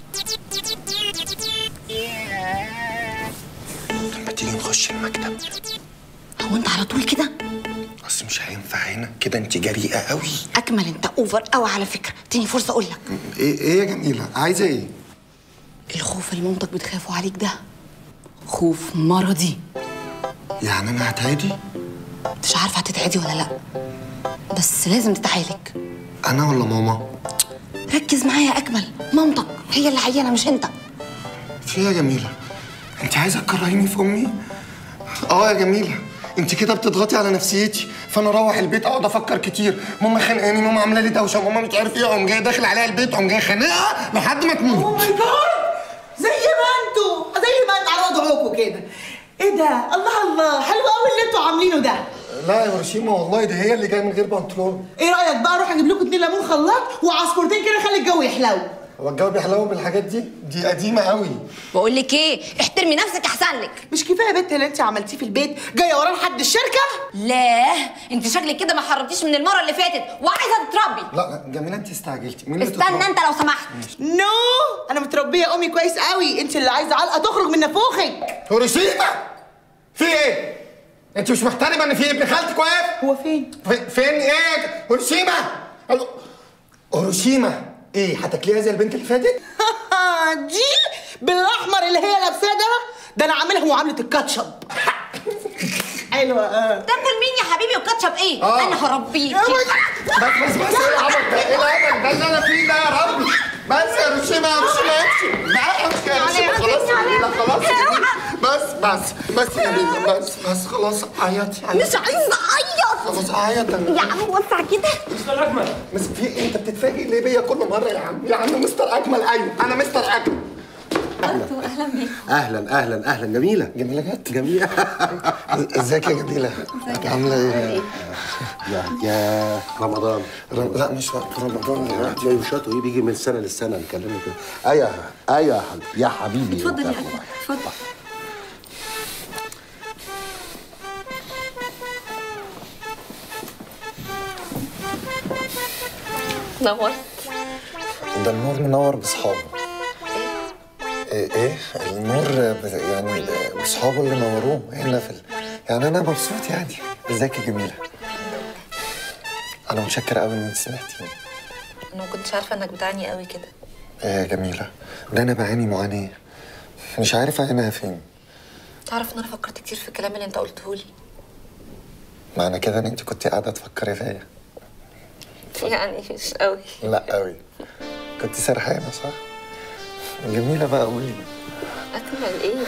لما تيجي نخش المكتب. هو انت على طول كده؟ بس مش هينفع هنا كده، انت جريئه قوي. اكمل انت اوفر قوي على فكره، اديني فرصه اقول لك. ايه يا جميله عايزه ايه؟ الخوف اللي مامتك بتخافوا عليك ده خوف مرضي. يعني انا هتعدي؟ مش عارفه هتتعدي ولا لا، بس لازم تتعالج. انا ولا ماما؟ ركز معايا يا اكمل، مامتك هي اللي عيانه مش انت. في يا جميله انت عايزه تكرهيني في امي؟ يا جميله انت كده بتضغطي على نفسيتي، فانا اروح البيت اقعد افكر كتير. ماما خانقاني، ماما عامله لي دوشه، ماما مش عارف ايه، اقوم جاي داخل عليها البيت، اقوم جاي خانقها لحد ما تموت. اوه ماي جاد، زي ما انتوا على وضعكم كده. ايه ده؟ الله حلو قوي اللي انتوا عاملينه ده. لا يا هيروشيما والله دي هي اللي جايه من غير بنطلون. ايه رايك بقى اروح اجيب لكم 2 ليمون خلاط وعصفورتين كده خلي الجو يحلو. هو الجو بيحلو بالحاجات دي قديمه قوي. بقول لك ايه، احترمي نفسك احسن لك. مش كفايه يا بنت اللي انت عملتيه في البيت جايه وراه لحد الشركه؟ لا انت شكلك كده ما حرمتيش من المره اللي فاتت وعايزه تتربي. لا جميله انت استعجلتي. مين اللي استنى انت لو سمحت. انا متربيه امي كويس قوي، انت اللي عايزه علقه تخرج من نافوخك. هيروشيما في ايه؟ انت مش محترمه ان في ابن خالتك واقف؟ هو فين؟ فين ايه؟ هيروشيما. هيروشيما ايه هتاكليها زي البنت اللي فاتت؟ دي بالاحمر اللي هي لابساه ده انا عاملها معامله الكاتشب. حلوه. تاكل مين يا حبيبي وكاتشب ايه؟ انا هربيك. بس ايه العبط ده؟ ايه العبط ده اللي انا فيه ده يا ربي؟ بس يا هيروشيما امشي بقى امشي يا هيروشيما خلاص يا جميلة خلاص يا جميلة بس يا جميلة بس خلاص عيطي مش عايزه اعيط. خلاص عيط يا عم وسع كده. مستر اكمل. بس في ايه؟ انت بتتفاجئ ليه بيا كل مرة يا عم مستر اكمل؟ ايوه انا مستر اكمل. اهلا بيك. اهلا جميله. جميلة جت؟ جميله. ازيك يا جميلة؟ عاملة ايه؟ يا رمضان. لا مش وقت رمضان دلوقتي. تلاقي وشاته ايه بيجي من سنه للسنه نكلمه كده. ايوه يا حبيبي. اتفضل يا اكمل اتفضل. نورت. ده النور منور باصحابه. ايه النور يعني باصحابه اللي نوروه هنا يعني انا مبسوط يعني. ازيك يا جميلة؟ انا متشكر قوي ان انت سمعتيني. انا ما كنتش عارفه انك بتعاني قوي كده. ايه يا جميلة؟ ده انا بعاني معاناة مش عارف عينها فين. تعرف ان انا فكرت كتير في الكلام اللي انت قلته لي. معنى كده ان انت كنت قاعدة تفكري فيا؟ يعني مش قوي. لا قوي. كنت سرحانة صح؟ جميلة بقى قولي. اكمل ايه؟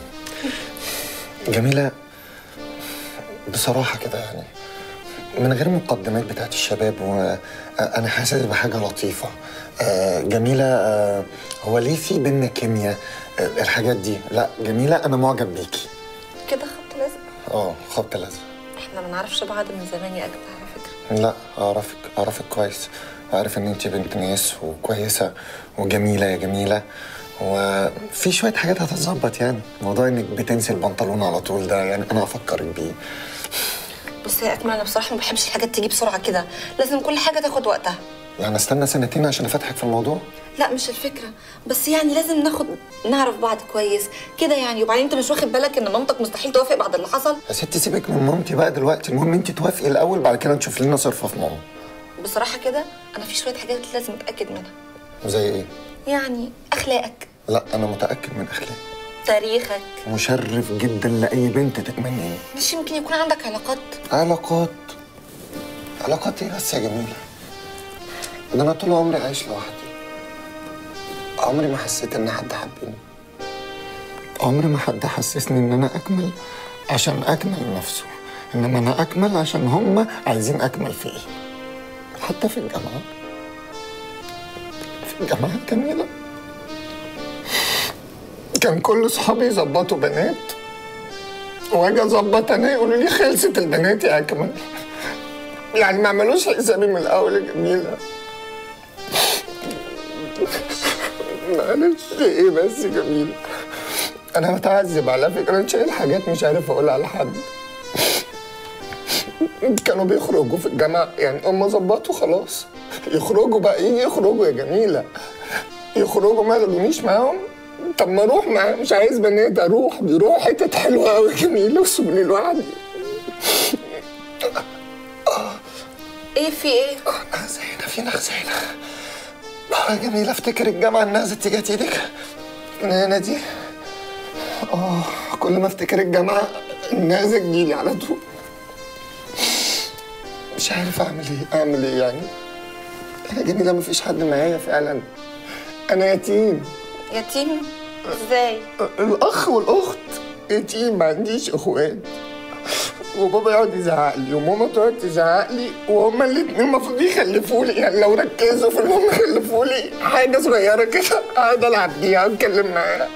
جميلة بصراحة كده يعني من غير مقدمات بتاعت الشباب وأنا حاسس بحاجة لطيفة. جميلة هو ليه في بينا كيمياء الحاجات دي؟ لا جميلة أنا معجب بيكي. كده خبط لازق؟ خبط لازق. احنا ما نعرفش بعض من زمان يا اجدع على فكرة. لا أعرفك كويس. وعارف إن أنت بنت ناس وكويسة وجميلة يا جميلة. وفي شوية حاجات هتتظبط يعني. موضوع إنك بتنسي البنطلون على طول ده يعني أنا هفكرك بيه. بص يا اكمل انا بصراحه ما بحبش الحاجات تيجي بسرعه كده. لازم كل حاجه تاخد وقتها. يعني استنى سنتين عشان افتحك في الموضوع؟ لا مش الفكره بس يعني لازم نعرف بعض كويس كده يعني. وبعدين انت مش واخد بالك ان مامتك مستحيل توافق بعد اللي حصل؟ يا ستي سيبك من مامتي بقى دلوقتي. المهم انت توافقي الاول بعد كده نشوف لنا صرفه في ماما. بصراحه كده انا في شويه حاجات لازم اتاكد منها. زي ايه؟ يعني اخلاقك. لا انا متاكد من اخلاقي. تاريخك. مشرف جدا لاي بنت تتمنيه. مش يمكن يكون عندك علاقات؟ علاقات ايه بس يا جميله؟ ده انا طول عمري عايش لوحدي. عمري ما حسيت ان حد حبني. عمري ما حد حسسني ان انا اكمل عشان اكمل نفسه. انما انا اكمل عشان هم عايزين اكمل فيه. حتى في الجامعه جميله كان كل صحابي يظبطوا بنات واجي اظبط انا يقولوا لي خلصت البنات يا اكمل. يعني ما عملوش حسابي من الاول يا جميله. معلش ايه بس يا جميله؟ انا بتعذب على فكره. انا شايل حاجات مش عارف اقولها لحد. كانوا بيخرجوا في الجامعه يعني هم ظبطوا خلاص. يخرجوا بقى ايه؟ يخرجوا يا جميله. يخرجوا ما ياخدونيش معاهم. طب ما اروح معاه. مش عايز بنات اروح. بيروحوا حتت حلوه قوي يا جميله وسيبوني لوحدي. ايه في ايه؟ في نغزينة يا جميلة. افتكر الجامعة النغزة تيجي ايدك هنا دي. كل ما افتكر الجامعة النغزة تجيلي على طول. مش عارف اعمل ايه يعني. انا جميلة مفيش حد معايا فعلا. انا يتيم. يتيم؟ ازاي؟ الاخ والاخت يتيم. ما عنديش اخوات. وبابا يقعد يزعق لي وماما تقعد تزعق لي وهما الاثنين المفروض يخلفوا لي. يعني لو ركزوا في انهم يخلفوا لي حاجه صغيره كده اقعد العب بيها واتكلم معاها.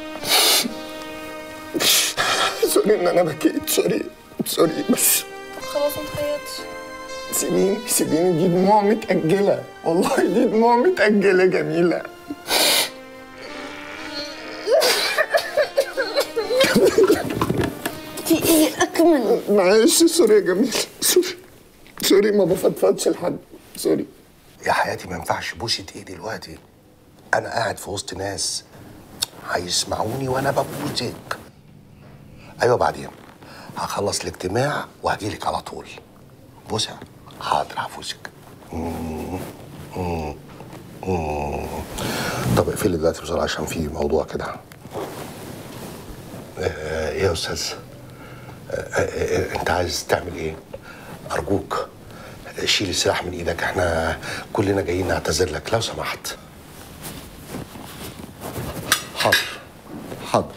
سوري ان انا بكيت. سوري بس خلاص ما تخيطش. سيبيني. دي دموع متأجلة. والله دي دموع متأجلة جميلة. في ايه اكمل؟ معلش سوري يا جميلة. سوري ما بفضفضش لحد. سوري يا حياتي ما ينفعش بوسة ايدي دلوقتي. انا قاعد في وسط ناس هيسمعوني وانا ببوسك. ايوه بعدين هخلص الاجتماع وهجيلك على طول. بوسه. حاضر هفوزك. طب اقفلي دلوقتي بسرعه عشان في موضوع كده. ايه يا استاذ؟ انت عايز تعمل ايه؟ ارجوك شيل السلاح من ايدك، احنا كلنا جايين نعتذر لك لو سمحت. حاضر حاضر.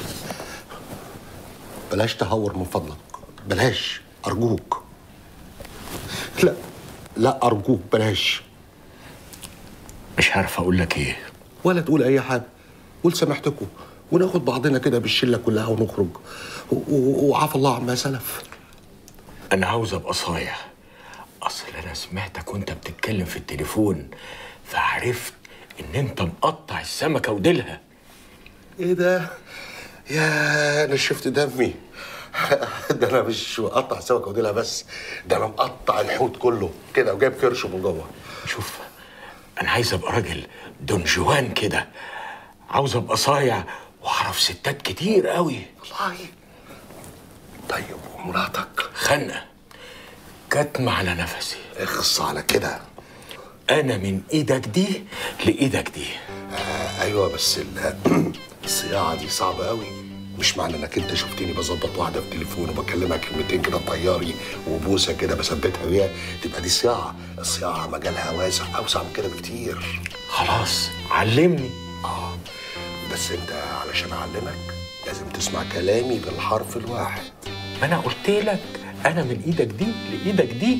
بلاش تهور من فضلك، بلاش ارجوك. لا لا ارجوك بلاش. مش عارف اقول لك ايه. ولا تقول اي حاجه، قول سامحتكم وناخد بعضنا كده بالشله كلها ونخرج وعفى الله عما سلف. انا عاوز ابقى صايع. اصل انا سمعتك وانت بتتكلم في التليفون فعرفت ان انت مقطع السمكه وديلها. ايه ده؟ يا انا شفت دمي. ده انا مش مقطع السمكه وديلها بس، ده انا مقطع الحوت كله كده وجايب كرشه من جوه. شوف انا عايز ابقى راجل دون جوان كده، عاوز ابقى صايع واعرف ستات كتير قوي. والله. طيب ومراتك؟ خنقه كتمه على نفسي. اخص على كده. انا من ايدك دي لايدك دي. ايوه بس الصياعه دي صعبه قوي. مش معنى انك انت شفتني بظبط واحده في التليفون وبكلمها كلمتين كده طياري وبوسه كده بثبتها بيها تبقى دي صياعه. الصياعه مجالها واسع اوسع من كده بكتير. خلاص علمني. بس انت علشان اعلمك لازم تسمع كلامي بالحرف الواحد. ما انا قلت لك انا من ايدك دي لايدك دي.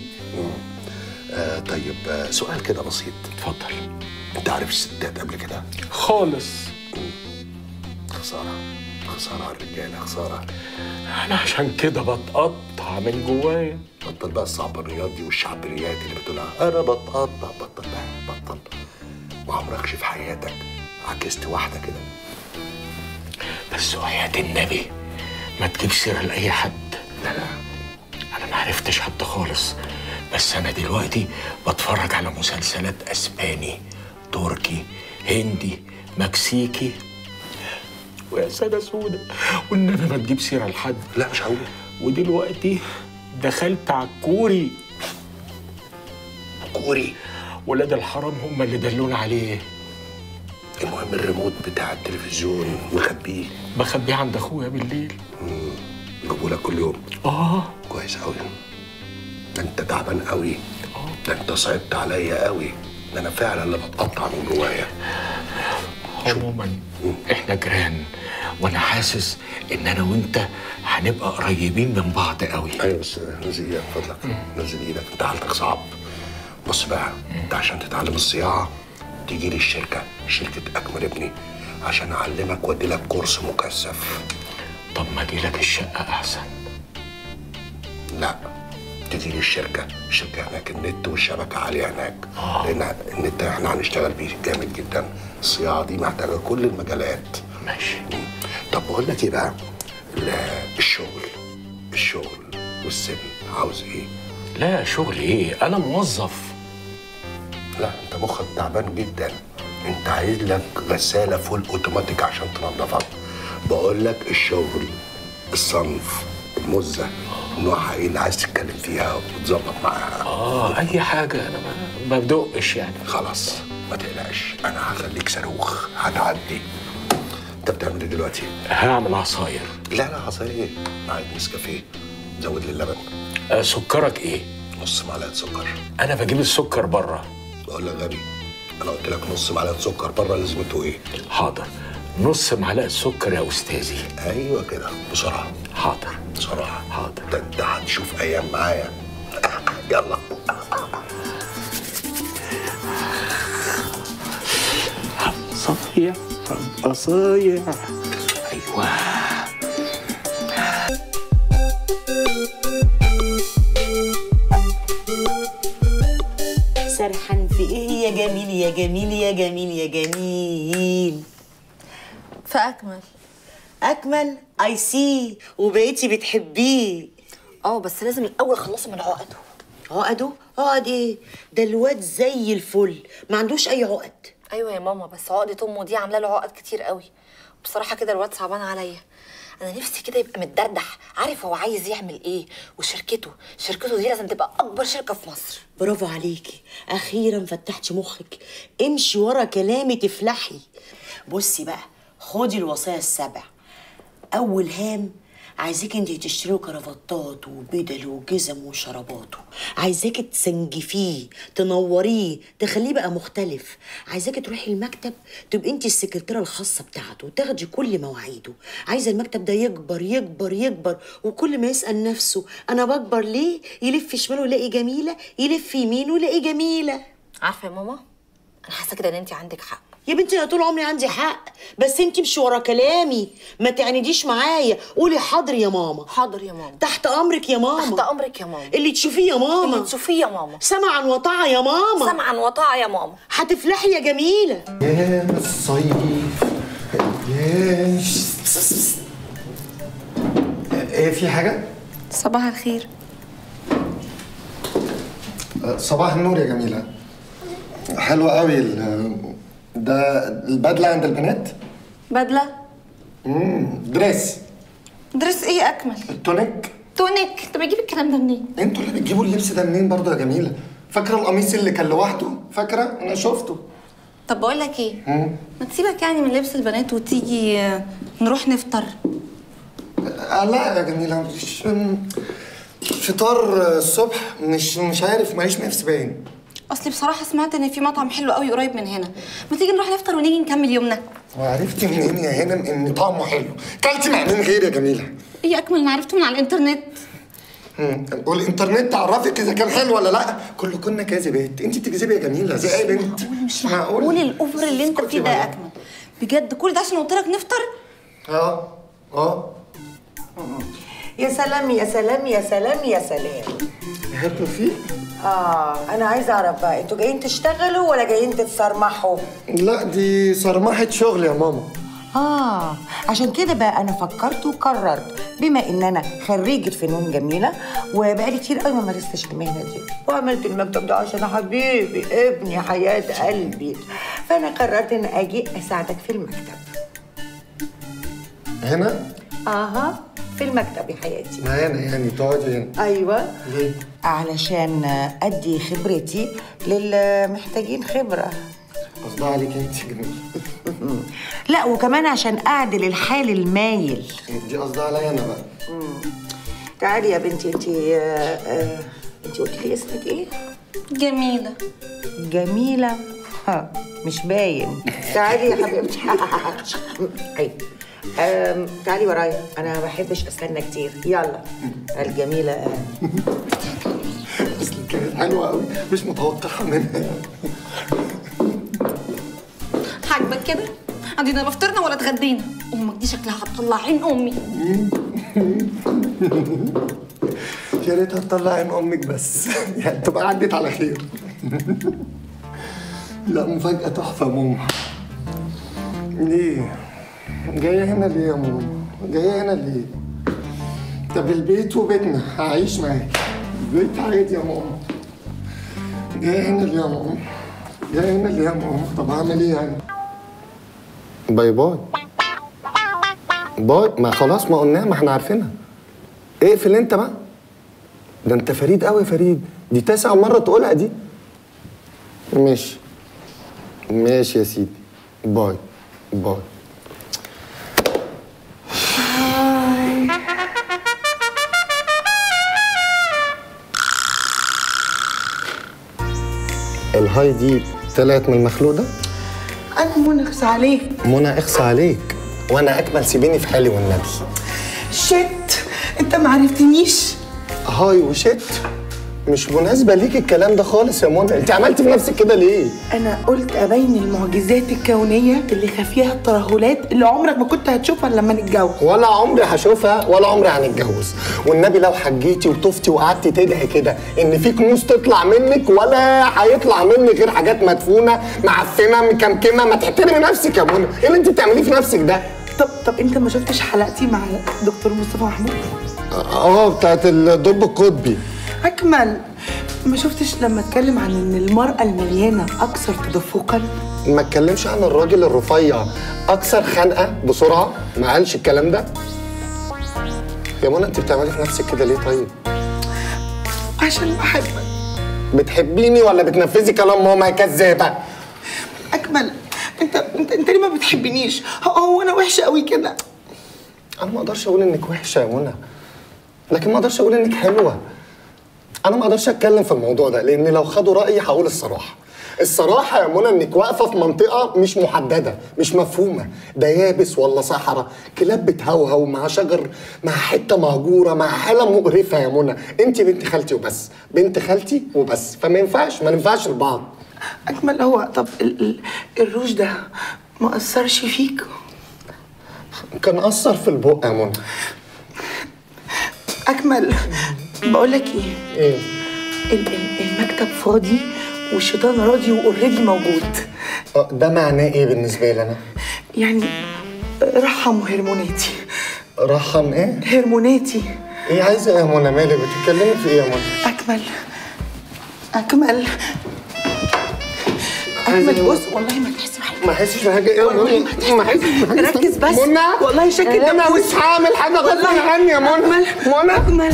طيب سؤال كده بسيط. اتفضل. انت عارف الستات قبل كده؟ خالص. خساره خساره على الرجاله، خساره. انا عشان كده بتقطع من جوايا. بطل بقى الصعبانيات دي والشعبريات اللي بتقولها انا بتقطع. بطل بقى بطل. ما عمركش في حياتك عكست واحده كده؟ بس وحياة النبي ما تجيب سيرة لأي حد. لا أنا ما عرفتش حد خالص، بس أنا دلوقتي بتفرج على مسلسلات أسباني، تركي، هندي، مكسيكي، ويا سادة سودة والنبي ما تجيب سيرة لحد. لا مش هقول. ودلوقتي دخلت على الكوري. كوري؟ ولاد الحرام هم اللي دلونا عليه. المهم الريموت بتاع التلفزيون مخبيه؟ بخبيه عند اخويا بالليل. جابولك كل يوم؟ كويس قوي. ده انت تعبان قوي. ده انت صعبت عليا قوي. ده انا فعلا اللي بتقطع من جوايا. عموما احنا جيران وانا حاسس ان انا وانت هنبقى قريبين من بعض قوي. ايوه بس نزل ايدك من فضلك. نزل ايدك، انت حالتك صعب. بص بقى، انت عشان تتعلم الصياعه تيجي لي شركه اكمل ابني عشان اعلمك وادي لك كورس مكثف. طب ما اجي لك الشقه احسن. لا تيجي لي الشركه هناك النت والشبكه عاليه هناك. لان النت احنا هنشتغل بيه جامد جدا. الصياعه دي محتاجه كل المجالات. ماشي. طب بقول لك ايه بقى، الشغل والسن عاوز ايه؟ لا شغل ايه، انا موظف. لا انت مخك تعبان جدا. انت عايز لك غساله فول اوتوماتيك عشان تنظفك. بقول لك الشغل، الصنف، المزه، نوعها ايه اللي عايز تتكلم فيها وتظبط معاها. اي حاجه، انا ما بدقش يعني. خلاص ما تقلقش، انا هخليك صاروخ هتعدي. انت بتعمل ايه دلوقتي؟ هعمل عصاير. لا عصاير، عايز نسكافيه. زود لي اللبن. سكرك ايه؟ نص معلقه سكر. انا بجيب السكر بره. بقول لك غبي، انا قلت لك نص معلقه سكر بره لازمته ايه؟ حاضر، نص معلقه سكر يا استاذي. ايوه كده بسرعه. حاضر بسرعه. حاضر. ده انت هتشوف ايام معايا. يلا. صايع ابقى صايع. ايوه. سرحان في ايه يا جميل يا جميل يا جميل يا جميل؟ فأكمل. اكمل؟ اي سي. وبقيتي بتحبيه؟ بس لازم الأول خلصه من عقده. عقده؟ عقد ايه؟ ده الواد زي الفل، ما عندوش أي عقد. أيوة يا ماما، بس عقدة أمه دي عاملة له عقد كتير قوي. بصراحة كده الواد صعبان عليا. انا نفسي كده يبقى متدردح، عارف هو عايز يعمل ايه، وشركته دي لازم تبقى اكبر شركه في مصر. برافو عليكي، اخيرا فتحتي مخك. امشي ورا كلامي تفلحي. بصي بقى، خدي الوصايا السبع. اول هام، عايزاكي انتي تشتري كرافتات وبدل وجزم وشراباته. عايزاكي تسنجفيه، تنوريه، تخليه بقى مختلف. عايزاكي تروحي المكتب تبقي انتي السكرتيره الخاصه بتاعته وتاخدي كل مواعيده. عايزه المكتب ده يكبر يكبر يكبر، وكل ما يسال نفسه انا بكبر ليه، يلف شماله يلاقي جميله، يلف يمينه يلاقي جميله. عارفه يا ماما، انا حاسه كده ان انت عندك حق. يا بنتي انا طول عمري عندي حق، بس انتي امشي ورا كلامي، ما تعنديش معايا. قولي حاضر يا ماما. حاضر يا ماما. تحت امرك يا ماما. تحت امرك يا ماما. اللي تشوفيه يا ماما. اللي تشوفيه يا ماما. سمعا وطاعة يا ماما. سمعا وطاعة يا ماما. هتفلحي يا جميلة. يا الصيف يا ايه، في حاجة؟ صباح الخير. صباح النور يا جميلة. حلوة قوي ده البدلة عند البنات؟ بدلة؟ دريس. دريس ايه اكمل؟ تونيك. تونيك؟ انت بتجيب الكلام ده منين؟ انتوا اللي بتجيبوا اللبس ده منين برضه يا جميلة؟ فاكرة القميص اللي كان لوحده؟ فاكرة؟ أنا شفته. طب بقول لك ايه؟ ما تسيبك يعني من لبس البنات وتيجي نروح نفطر. لا يا جميلة، مش فطار الصبح، مش عارف، ماليش نفس باين. اصلي بصراحه سمعت ان في مطعم حلو قوي قريب من هنا، ما تيجي نروح نفطر ونيجي نكمل يومنا. وعرفتي منين يا هانم ان طعمه حلو؟ كلتي مع مين غير يا جميله؟ ايه اكمل، انا عرفته من على الانترنت. والانترنت تعرفك اذا كان حلو ولا لا؟ كل كنا كاذبات، انت بتكذبي يا جميله زي اي بنت. مش معقول الاوفر اللي انت فيه ده يا اكمل، بجد كل ده عشان قلت لك نفطر؟ يا سلام يا سلام يا سلام يا سلام. يا توفيق. انا عايزه اعرف بقى، انتوا جايين تشتغلوا ولا جايين تتصرمحوا؟ لا دي صرمحه شغل يا ماما. عشان كده بقى انا فكرت وقررت، بما ان انا خريجه فنون جميله وبقالي كتير قوي ما مارستش المهنه دي، وعملت المكتب ده عشان حبيبي ابني حياه قلبي، فانا قررت ان اجي اساعدك في المكتب. هنا؟ في المكتب يا حياتي. معانا يعني تقعدي هنا؟ ايوه. ليه؟ علشان ادي خبرتي للمحتاجين خبره. قصدها عليك انت جميله. لا وكمان عشان اعدل الحال المايل. دي قصدها عليا انا بقى. تعالي يا بنتي، انت قلتي لي اسمك ايه؟ جميله. جميله؟ مش باين. تعالي يا حبيبتي. تعالي ورايا، انا ما بحبش استنى كتير. يلا الجميله. اصل كانت حلوه قوي، مش متوقعه منها. عاجبك كده؟ عندنا لا فطرنا ولا اتغدينا، امك دي شكلها هتطلع عين امي. يا ريتها تطلع عين امك بس، يعني تبقى عدت على خير. لا مفاجأة تحفة يا ماما. ليه؟ جاية هنا ليه يا ماما؟ جاية هنا ليه؟ طب البيت وبيتنا هعيش معاكي. البيت عادي يا ماما. جاية هنا ليه يا ماما؟ جاية هنا ليه يا ماما؟ طب هعمل ايه يعني؟ باي باي. باي، ما خلاص ما قلناها، ما احنا عارفينها. اقفل انت بقى. ده انت فريد قوي يا فريد، دي 9 مرة تقولها دي. ماشي. ماشي يا سيدي. باي. باي. الهاي دي طلعت من المخلوق ده؟ انا منى اخصى عليك. منى اخصى عليك، وانا اكمل سيبيني في حالي والنبي. شت، انت ما عرفتنيش. هاي وشت مش مناسبة ليك الكلام ده خالص يا منى، انت عملتي في نفسك كده ليه؟ انا قلت ابين المعجزات الكونية اللي خفيها الترهلات اللي عمرك ما كنت هتشوفها لما نتجوز. ولا عمري هشوفها ولا عمري هنتجوز، والنبي لو حجيتي وطفتي وقعدتي تدعي كده ان في كنوز تطلع منك، ولا هيطلع منك غير حاجات مدفونة معفنة مكمكمة. ما تحترمي نفسك يا منى، ايه اللي انت بتعمليه في نفسك ده؟ طب انت ما شفتش حلقتي مع دكتور مصطفى محمود؟ بتاعت الدب القطبي. أكمل، ما شفتش لما اتكلم عن ان المرأة المليانة اكثر تدفقا؟ ما اتكلمش عن الراجل الرفيع اكثر خنقة بسرعة؟ ما قالش الكلام ده؟ يا منى انت بتعملي في نفسك كده ليه طيب؟ عشان بحبك. بتحبيني ولا بتنفذي كلام ماما يا كذابه؟ اكمل، انت ليه ما بتحبنيش؟ هو انا وحشه قوي كده؟ انا ما اقدرش اقول انك وحشه يا منى، لكن ما اقدرش اقول انك حلوه. انا ما اقدرش اتكلم في الموضوع ده، لان لو خدوا رايي هقول الصراحه. الصراحه يا منى انك واقفه في منطقه مش محدده، مش مفهومه، ده يابس ولا صحراء، كلاب بتهوهو مع شجر مع حته مهجوره مع حاله مقرفه يا منى. انت بنت خالتي وبس، بنت خالتي وبس، فما ينفعش، ما ننفعش لبعض. اكمل، هو طب الروج ده ما اثرش فيك؟ كان اثر في البق يا منى. اكمل، بقول لك ايه؟ المكتب فاضي والشيطان راضي واوريدي موجود. ده معناه ايه بالنسبه لي انا؟ يعني رحم هرموناتي. رحم ايه؟ هرموناتي. ايه عايزه يا منى؟ مالك بتتكلمي في ايه يا منى؟ اكمل بص، والله ما تحس بحاجه. ما احسش بحاجه ايه يا منى؟ ما احسش بحاجه. ركز بس منى، والله شكل منى مش هعمل حاجه غصب عني يا منى. منى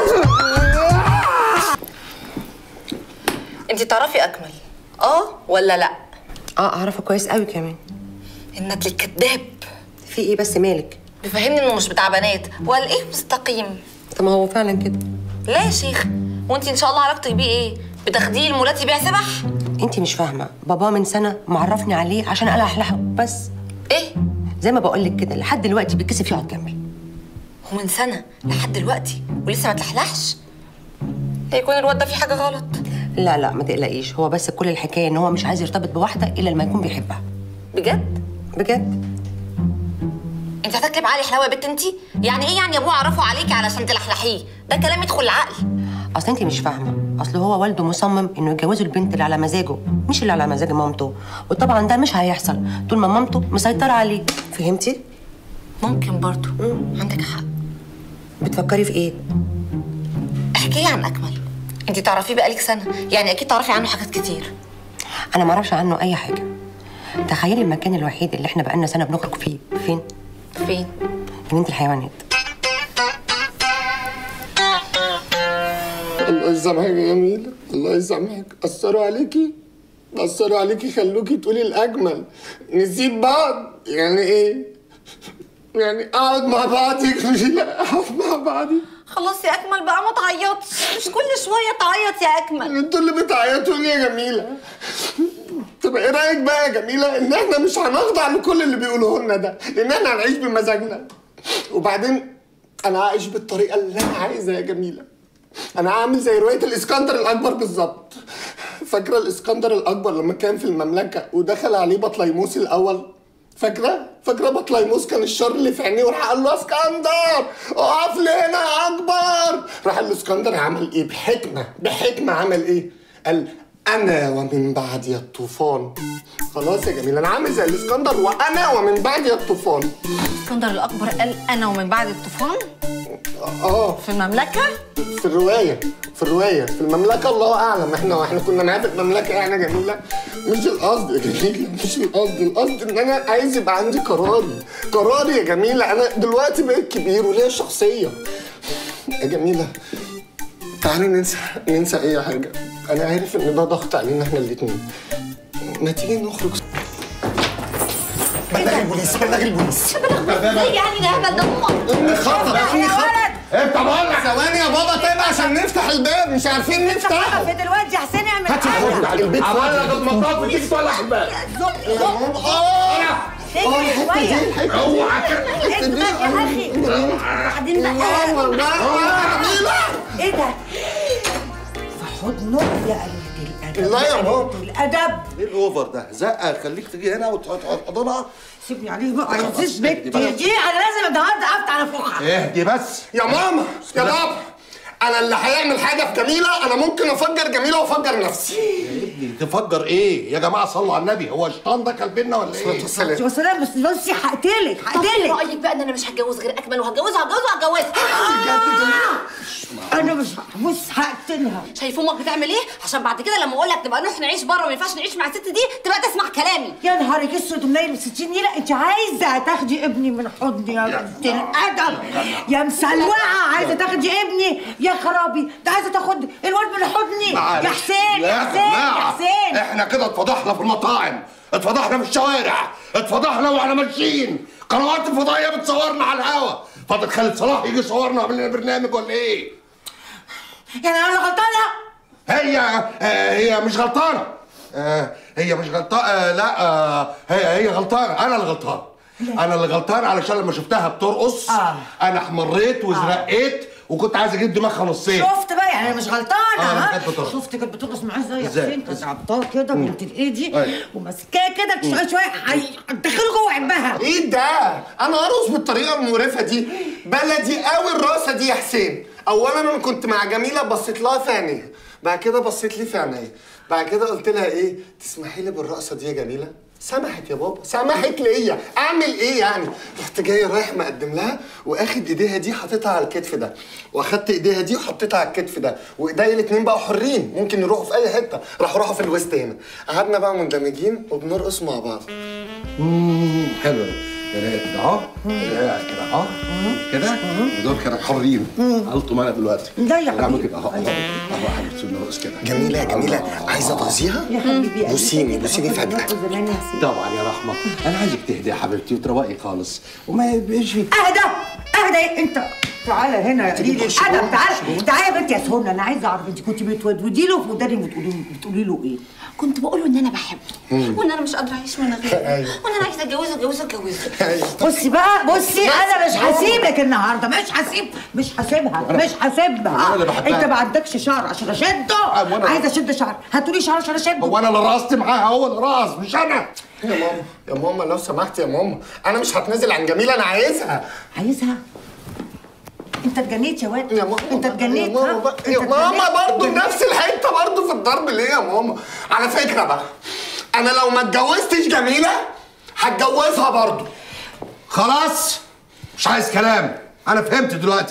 انت تعرفي اكمل ولا لا؟ اعرفه كويس قوي كمان. الندل الكذاب. في ايه بس مالك؟ بيفهمني انه مش بتاع بنات ولا ايه مستقيم. طب ما هو فعلا كده. لا يا شيخ، وانت ان شاء الله علاقتك بيه ايه؟ بتاخديه المولات يبيع سبح؟ انت مش فاهمه، بابا من سنه معرفني عليه عشان الحلحه بس. ايه؟ زي ما بقول لك كده، لحد دلوقتي بيتكسف يقعد جنبي. هو من سنه لحد دلوقتي ولسه ما تلحلحش؟ هيكون الواد ده في حاجه غلط. لا ما تقلقيش، هو بس كل الحكايه ان هو مش عايز يرتبط بواحده الا لما يكون بيحبها. بجد؟ انت هتكلم علي حلاوه يا بنت انت؟ يعني ايه يعني ابوه عرفه عليكي علشان تلحلحيه؟ ده كلام يدخل العقل. اصل انت مش فاهمه، اصل هو والده مصمم انه يجوزه البنت اللي على مزاجه مش اللي على مزاج مامته، وطبعا ده مش هيحصل طول ما مامته مسيطره عليه. فهمتي؟ ممكن برضه. عندك حق. بتفكري في ايه؟ احكي عن اكمل. انت تعرفيه بقالك سنه، يعني اكيد تعرفي عنه حاجات كتير. انا ما اعرفش عنه اي حاجه. تخيلي المكان الوحيد اللي احنا بقالنا سنه بنخرج فيه فين؟ جنينه الحيوانات. الله يسامحك يا جميله، الله يسامحك. اثروا عليكي خلوكي تقولي الاجمل. نسيب بعض يعني ايه؟ يعني اقعد مع بعض يا جميله، اقعد مع بعضي. خلاص يا اكمل بقى ما تعيطش، مش كل شويه تعيط يا اكمل. انتوا اللي بتعيطوا لي يا جميله. طب ايه رايك بقى يا جميله ان احنا مش هنخضع لكل اللي بيقولوه لنا ده، لان احنا هنعيش بمزاجنا. وبعدين انا عايش بالطريقه اللي انا عايزها يا جميله. انا عامل زي روايه الاسكندر الاكبر بالظبط. فاكره الاسكندر الاكبر لما كان في المملكه ودخل عليه بطليموس الاول؟ فاكره بطليموس كان الشر اللي في عينيه، وراح قال له اسكندر اقف لي هنا يا اكبر. راح الاسكندر عمل ايه؟ بحكمه عمل ايه؟ قال انا ومن بعدي الطوفان. خلاص يا جميل، انا عامل زي الاسكندر وانا ومن بعدي الطوفان. الاسكندر الاكبر قال انا ومن بعد الطوفان؟ في المملكه؟ في الروايه في المملكه الله اعلم. احنا كنا معاه في المملكه يعني يا جميله. مش القصد يا جميله، مش القصد ان انا عايز يبقى عندي قراري يا جميله. انا دلوقتي بقيت كبير وليا شخصيه يا جميله. تعالي ننسى اي حاجه. انا عارف ان ده ضغط علينا احنا الاثنين. ما تيجي نخرج. بلغ البوليس. ايه يعني الهبل ده؟ خطر يا ولد. انت بقول لك ثواني يا بابا طيب عشان نفتح الباب، مش عارفين نفتحه. في دلوقتي يا حسين اعمل هاتي الحوض على البيت. عمال لك المطاف تيجي تولع الباب. اوعى كده يا اخي. بعدين بقى ايه ده؟ في حضنه يا قلبي الادب. لا يا بابا الادب. ايه الاوفر ده؟ زقه خليك تيجي هنا وتقعد حضنها. سيبني عليه بقى يا زيز بنتي دي. انا لازم النهارده افتح على فوقها. اهدي بس يا ماما يا بابا. انا اللي هيعمل حاجه في جميله انا ممكن افجر جميله وافجر نفسي. يا ابني تفجر ايه؟ يا جماعه صلوا على النبي، هو الشيطان ده كلبنا ولا ايه؟ سلام بس بصي هقتلك طب ايه رايك بقى ان انا مش هتجوز غير اكمل وهتجوزها انا مش بص هقتلها. شايف امك بتعمل ايه؟ عشان بعد كده لما اقول لك نبقى نروح نعيش بره وما ينفعش نعيش مع الست دي تبقى تسمع كلامي. يا نهارك اسود منيل 60 نيله، انت عايزه تاخدي ابني من حضني يا بنت الادب يا مسلوعه، عايزه تاخدي ابني يا خرابي، ده عايزه تاخد الواد من حضني يا حسين يا حسين يا حسين. احنا كده اتفضحنا في المطاعم، اتفضحنا في الشوارع، اتفضحنا واحنا ماشيين، قنوات الفضائيه بتصورنا على الهوا. فاضل خالد صلاح يجي يصورنا قبل البرنامج ولا ايه؟ يعني انا اللي غلطانه؟ هي مش غلطانه. هي مش غلطانه. لا هي غلطانه. انا اللي غلطان. انا اللي غلطان علشان لما شفتها بترقص انا احمريت وزرقيت وكنت عايز اجيب دماغها نصين. شفت بقى يعني انا مش غلطانه. ها شفت كانت بترقص معاه ازاي يا حسين، كانت عبطاه كده بنت الايدي وماسكاه كده شويه هتدخله جوه عبها. ايه ده؟ انا ارقص بالطريقه المقرفه دي؟ بلدي قوي الرقصه دي يا حسين. اولا انا كنت مع جميله بصيت لها في عينيها، بعد كده بصيت لي في عينيا، بعد كده قلت لها ايه؟ تسمحي لي بالرقصه دي يا جميله؟ سمحت يا بابا، سمحت ليا، اعمل ايه يعني؟ رحت جاي رايح مقدم لها واخد ايديها دي حاططها على الكتف ده، واخدت ايديها دي وحطيتها على الكتف ده، وايديا الاثنين بقوا حرين ممكن يروحوا في اي حته، راحوا في الوسط هنا، قعدنا بقى مندمجين وبنرقص مع بعض. حلو كده اهو كده اهو كده ودول كانوا حرين. غلطوا معانا دلوقتي. لا يا نعمل كده اهو يا حبيبتي نرقص كده. جميله يا جميله، عايزه تغزيها؟ يا حبيبي بوسيني فجأة. طبعا يا رحمه، انا عايزك تهدي يا حبيبتي وتروقي خالص وما يبقاش في اهدى انت. تعالى هنا يا قليل الادب، تعالى يا بنتي يا سهونه، انا عايزه اعرف انت كنت بتودي له في وداني بتقولي له ايه؟ كنت بقول له ان انا بحبه وان انا مش قادره اعيش من غيره وان انا عايزه اتجوزه. بصي بقى بصي، انا مش هسيبك النهارده، مش هسيبها. انت ما عندكش شعر عشان اشده؟ عايزه اشد شعر، هاتولي شعر عشان اشده. هو انا اللي رقصت معاها؟ هو اللي رقص مش انا. يا ماما لو سمحت يا ماما، انا مش هتنازل عن جميله، انا عايزها. انت اتجنيت يا واد. يا ماما انت اتجنيت. يا ماما برضه نفس الحته برضه في الضرب ليه يا ماما؟ على فكره بقى، انا لو ما اتجوزتش جميله هتجوزها برضه. خلاص مش عايز كلام، انا فهمت دلوقتي.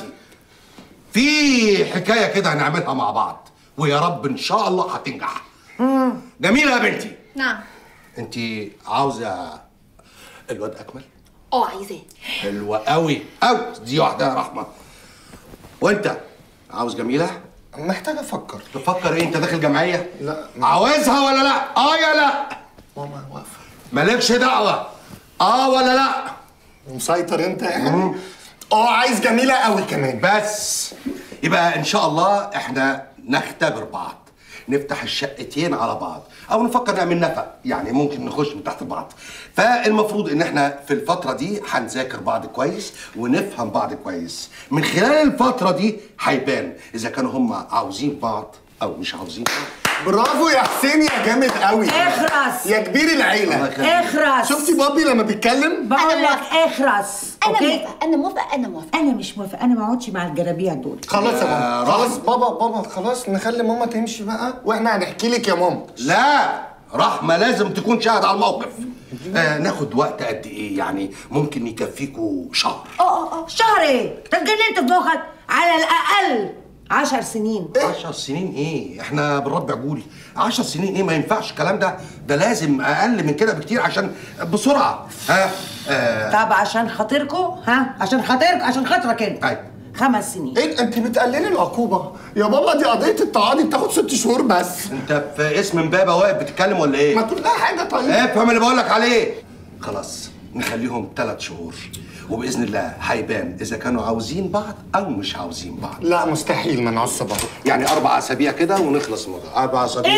في حكايه كده هنعملها مع بعض ويا رب ان شاء الله هتنجح. جميله يا بنتي. نعم. انت عاوزه الواد اكمل؟ عايزاه. حلوه قوي قوي، دي واحده يا رحمه. وانت عاوز جميله؟ محتاج افكر. تفكر ايه؟ انت داخل جمعيه؟ لا. عاوزها ولا لا؟ يا لا. ماما واقفه. مالكش دعوه. ولا لا؟ مسيطر انت يعني؟ عايز جميله قوي كمان. بس يبقى ان شاء الله احنا نختبر بعض، نفتح الشقتين على بعض او نفكر نعمل نفق، يعني ممكن نخش من تحت بعض. فالمفروض ان احنا في الفتره دي هنذاكر بعض كويس ونفهم بعض كويس. من خلال الفتره دي هيبان اذا كانوا هم عاوزين بعض او مش عاوزين بعض. برافو يا حسين يا جامد قوي. اخرس يا كبير العيله. اخرس. شفتي بابي لما بيتكلم؟ بقول لك اخرس. انا موافقه. انا مش موافقه، انا ما اقعدش مع الجرابيع دول. خلاص يا ماما، خلاص بابا خلاص نخلي ماما تمشي بقى واحنا هنحكي لك يا ماما. لا، رحمه لازم تكون شاهد على الموقف. ناخد وقت قد ايه يعني؟ ممكن يكفيكوا شهر. شهر ايه؟ انت اتجننت في مخك؟ على الاقل 10 سنين. 10 سنين ايه؟ احنا بنربي عجول. 10 سنين ايه؟ ما ينفعش الكلام ده، ده لازم اقل من كده بكتير عشان بسرعه. طب عشان خاطركم، عشان خاطرك انت. أيوة. 5 سنين. ايه انت بتقللي العقوبه يا بابا؟ دي قضيه التعاضي بتاخد 6 شهور بس. انت في اسم امبابه واقف بتتكلم ولا ايه؟ ما تقول لها حاجه طيب. افهم اللي بقول لك عليه. خلاص نخليهم 3 شهور وباذن الله هيبان اذا كانوا عاوزين بعض او مش عاوزين بعض. لا مستحيل، ما نعص بعض. يعني 4 اسابيع كده ونخلص الموضوع. 4 اسابيع.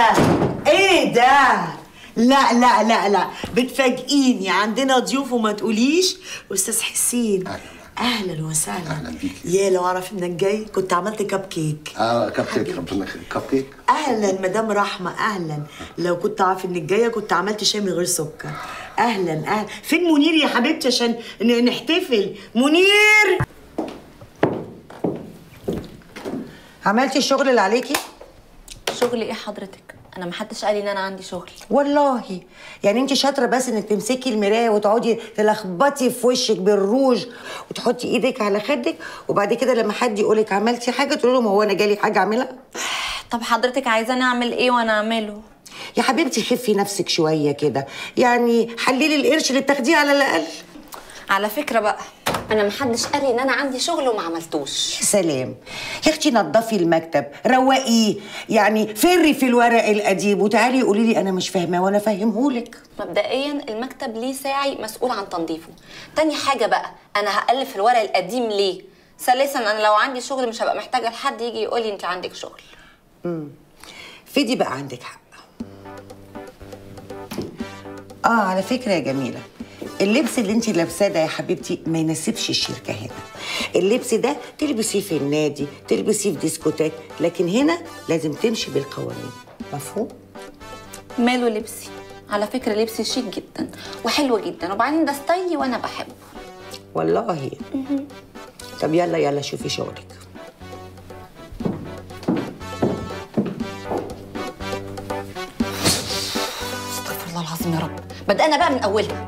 ايه ده؟ لا بتفاجئيني، عندنا ضيوف وما تقوليش. استاذ حسين، اهلا وسهلا. اهلا بيكي. يا لو اعرف انك جاي كنت عملت كب كيك. كب كيك، ربنا يخليك. كب كيك. اهلا مدام رحمه، اهلا. لو كنت عارف انك جايه كنت عملت شاي من غير سكر. اهلا. فين منير يا حبيبتي عشان نحتفل؟ منير عملتي الشغل اللي عليكي؟ شغل ايه حضرتك؟ انا محدش قال لي ان انا عندي شغل. والله يعني انت شاطره بس انك تمسكي المرايه وتقعدي تلخبطي في وشك بالروج وتحطي ايدك على خدك، وبعد كده لما حد يقولك عملتي حاجه تقولي لهم هو انا جالي حاجه اعملها؟ طب حضرتك عايزاني اعمل ايه وانا اعمله؟ يا حبيبتي خفي نفسك شويه كده، يعني حللي القرش اللي بتاخديه على الاقل. على فكره بقى، انا محدش قال لي ان انا عندي شغل وما عملتوش. سلام يا اختي، نظفي المكتب، روقيه، يعني فري في الورق القديم وتعالي قولي لي انا مش فاهماه وانا افهمهولك. مبدئيا المكتب ليه ساعي مسؤول عن تنظيفه. تاني حاجه بقى، انا هألف الورق القديم ليه؟ ثالثا انا لو عندي شغل مش هبقى محتاجه لحد يجي يقول لي انت عندك شغل. في دي بقى عندك حق. على فكره يا جميله، اللبس اللي انت لابساه ده يا حبيبتي ما يناسبش الشركه هنا. اللبس ده تلبسيه في النادي، تلبسيه في ديسكوتات، لكن هنا لازم تمشي بالقوانين. مفهوم؟ ماله لبسي؟ على فكره لبسي شيك جدا وحلو جدا، وبعدين ده ستايلي وانا بحبه. والله. طب يلا يلا شوفي شغلك. استغفر الله العظيم يا رب، بدأنا بقى من اولها.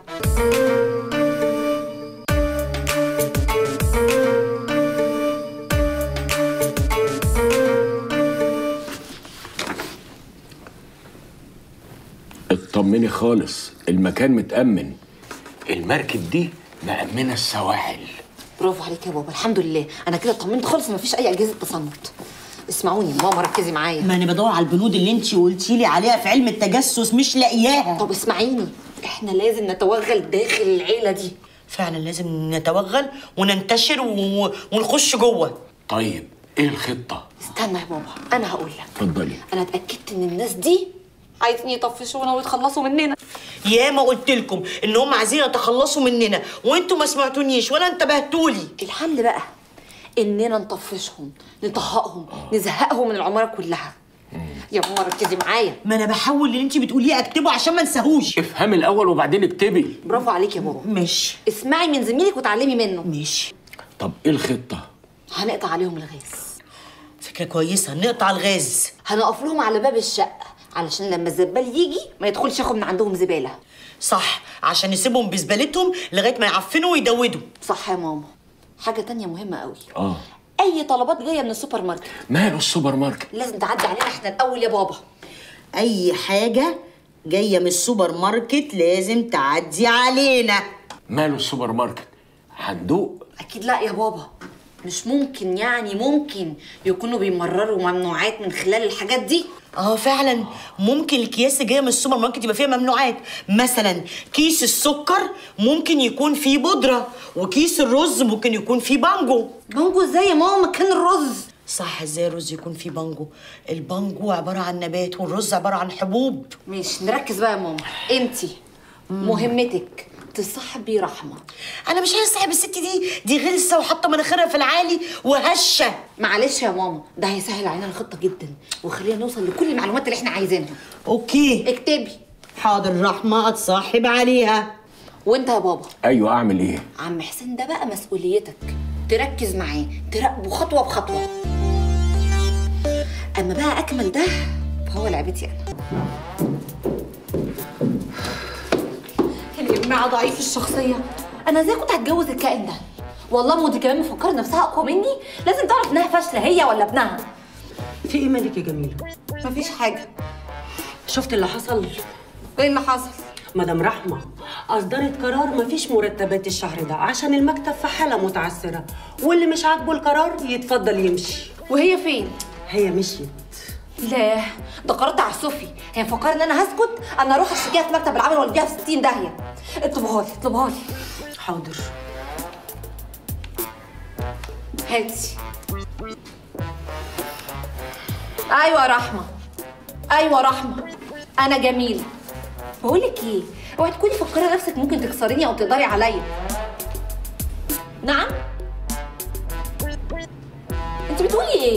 اطمني خالص، المكان متأمن. المركب دي مأمنة السواحل. برافو عليك يا بابا، الحمد لله انا كده اطمنت خالص، مفيش اي اجهزه تصنت. اسمعوني ماما، ركزي معايا. ما انا بدور على البنود اللي انت قلتي لي عليها في علم التجسس، مش لاقياها. طب اسمعيني، احنا لازم نتوغل داخل العيله دي. فعلا لازم نتوغل وننتشر ونخش جوه. طيب ايه الخطة؟ استنى يا بابا انا هقول لك. اتفضلي. انا اتاكدت ان الناس دي عايزين يطفشونا ويتخلصوا مننا. يا ما قلت لكم ان هم عايزين يتخلصوا مننا وانتوا ما سمعتونيش ولا انتبهتولي. الحل بقى اننا نطفشهم، نطهقهم، نزهقهم من العماره كلها. يا ماما ركزي معايا. ما انا بحاول اللي انت بتقوليه اكتبه عشان ما انساهوش. افهمي الاول وبعدين اكتبي. برافو عليك يا بابا. ماشي. اسمعي من زميلك وتعلمي منه. ماشي. طب ايه الخطة؟ هنقطع عليهم الغاز. فكرة كويسة، نقطع الغاز. هنقف لهم على باب الشقة علشان لما الزبال يجي ما يدخلش ياخد من عندهم زبالة. صح، عشان يسيبهم بزبالتهم لغاية ما يعفنوا ويدودوا. صح يا ماما. حاجة تانية مهمة قوي. أي طلبات جاية من السوبر ماركت. ماله السوبر ماركت؟ لازم تعدي علينا احنا الأول يا بابا. أي حاجة جاية من السوبر ماركت لازم تعدي علينا. ماله السوبر ماركت؟ هندوق؟ أكيد لا يا بابا، مش ممكن، يعني ممكن يكونوا بيمرروا ممنوعات من خلال الحاجات دي. فعلا ممكن الأكياس جايه من السوبر ماركت يبقى فيها ممنوعات. مثلا كيس السكر ممكن يكون فيه بودره، وكيس الرز ممكن يكون فيه بانجو. بانجو ازاي يا ماما مكان الرز؟ صح، ازاي الرز يكون فيه بانجو؟ البانجو عباره عن نبات والرز عباره عن حبوب. ماشي نركز بقى يا ماما. انتي مهمتك تصاحبي رحمه. انا مش عايزه اصاحب الست دي غلسه وحاطه مناخيرها في العالي وهشه. معلش يا ماما، ده هيسهل علينا الخطه جدا وخلينا نوصل لكل المعلومات اللي احنا عايزينها. اوكي اكتبي. حاضر، رحمه اتصاحب عليها. وانت يا بابا؟ ايوه اعمل ايه؟ عم حسين ده بقى مسؤوليتك، تركز معاه، تراقبه خطوه بخطوه. اما بقى اكمل ده فهو لعبتي انا. الإمعة ضعيف الشخصية. أنا إزاي كنت هتجوز الكائن ده؟ والله مودي كمان مفكرة نفسها أقوى مني، لازم تعرف إنها فاشلة هي ولا ابنها. في إيه مالك يا جميلة؟ مفيش حاجة. شفت اللي حصل؟ إيه اللي حصل؟ مدام رحمة أصدرت قرار مفيش مرتبات الشهر ده عشان المكتب في حالة متعثرة، واللي مش عاجبه القرار يتفضل يمشي. وهي فين؟ هي مشيت. لا ده قرار تعسفي، هي مفكرة إن أنا هسكت؟ أنا أروح أشتكيها في مكتب العمل وأوديها في 60 داهية. اطلبها لي اطلبها لي. حاضر. هاتي. أيوة يا رحمة، أيوة رحمة، أنا جميلة. بقول لك إيه، اوعي تكوني فكرة نفسك ممكن تكسريني أو تقدري عليا. نعم؟ أنت بتقولي إيه؟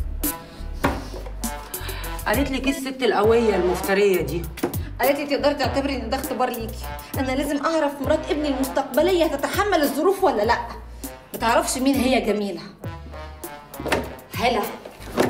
قالت لك ايه الست القوية المفترية دي؟ قالت لي تقدري تعتبري ان ده اختبار ليكي. انا لازم اعرف مرات ابني المستقبليه تتحمل الظروف ولا لا. ما تعرفش مين هي جميله. هلا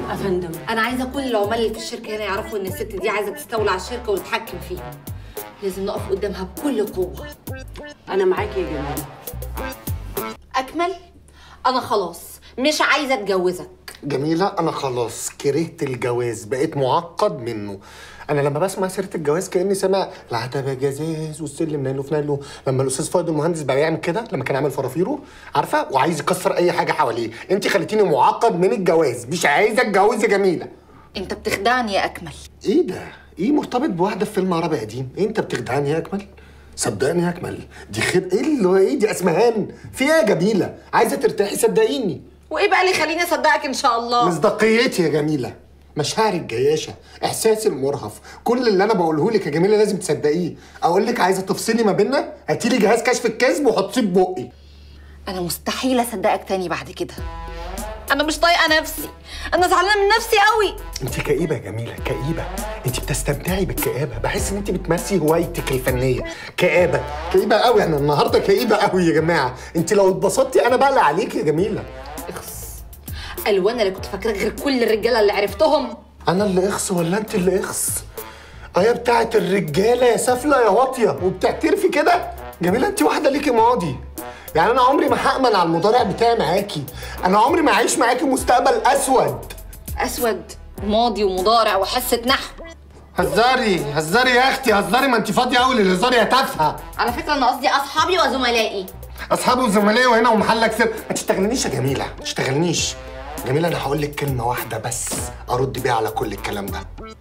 افندم. انا عايزه كل العمال اللي في الشركه هنا يعرفوا ان الست دي عايزه تستولى على الشركه وتتحكم فيها. لازم نقف قدامها بكل قوه. انا معاكي يا جميله. اكمل، انا خلاص مش عايزه اتجوزك. جميلة أنا خلاص كرهت الجواز، بقيت معقد منه. أنا لما بسمع سيرة الجواز كأني سامع العتبة جزاز والسلم نايلو في نايلو. لما الأستاذ فؤاد المهندس بقى يعمل كده، لما كان عامل فرافيره عارفة، وعايز يكسر أي حاجة حواليه. أنت خليتيني معقد من الجواز، مش عايزة أتجوز يا جميلة. انت بتخدعني يا اكمل. إيه ده؟ إيه مرتبط بواحدة في فيلم عربي قديم؟ إيه أنت بتخدعني يا أكمل؟ صدقني يا أكمل، دي خير. إيه اللي هو إيه دي أسمهان؟ في إيه يا جميلة؟ عايزة ترتاحي صدقيني. وايه بقى اللي يخليني اصدقك ان شاء الله؟ مصداقيتي يا جميله، مشاعري الجياشه، احساسي المرهف، كل اللي انا بقوله لك يا جميله لازم تصدقيه. اقول لك عايزه تفصلي ما بيننا؟ هاتي لي جهاز كشف الكذب وحطيه في بقي. انا مستحيل اصدقك تاني بعد كده. انا مش طايقه نفسي، انا زعلانه من نفسي قوي. انت كئيبه يا جميله، كئيبه. انت بتستمتعي بالكآبه، بحس ان انت بتمارسي هوايتك الفنيه. كآبه كئيبه قوي. انا النهارده كئيبه قوي يا جماعه. انت لو اتبسطتي انا بقلق عليكي يا جميله. الوانا اللي كنت فاكراك غير كل الرجاله اللي عرفتهم. انا اللي اخص ولا انت اللي اخص؟ يا بتاعت الرجاله يا سافله يا واطيه وبتعترفي كده. جميله انت واحده ليكي ماضي. يعني انا عمري ما هأمن على المضارع بتاعي معاكي. انا عمري ما هعيش معاكي مستقبل اسود. اسود؟ ماضي ومضارع وحصه نحو. هزاري هزاري يا اختي هزاري، ما انت فاضيه قوي للهزار يا تافهه. على فكره انا قصدي اصحابي وزملائي. اصحابي وزملائي وهنا ومحلك سر. ما تشتغلنيش يا جميله، ما تشتغلنيش. جميله انا هقول لك كلمه واحده بس ارد بيها على كل الكلام ده.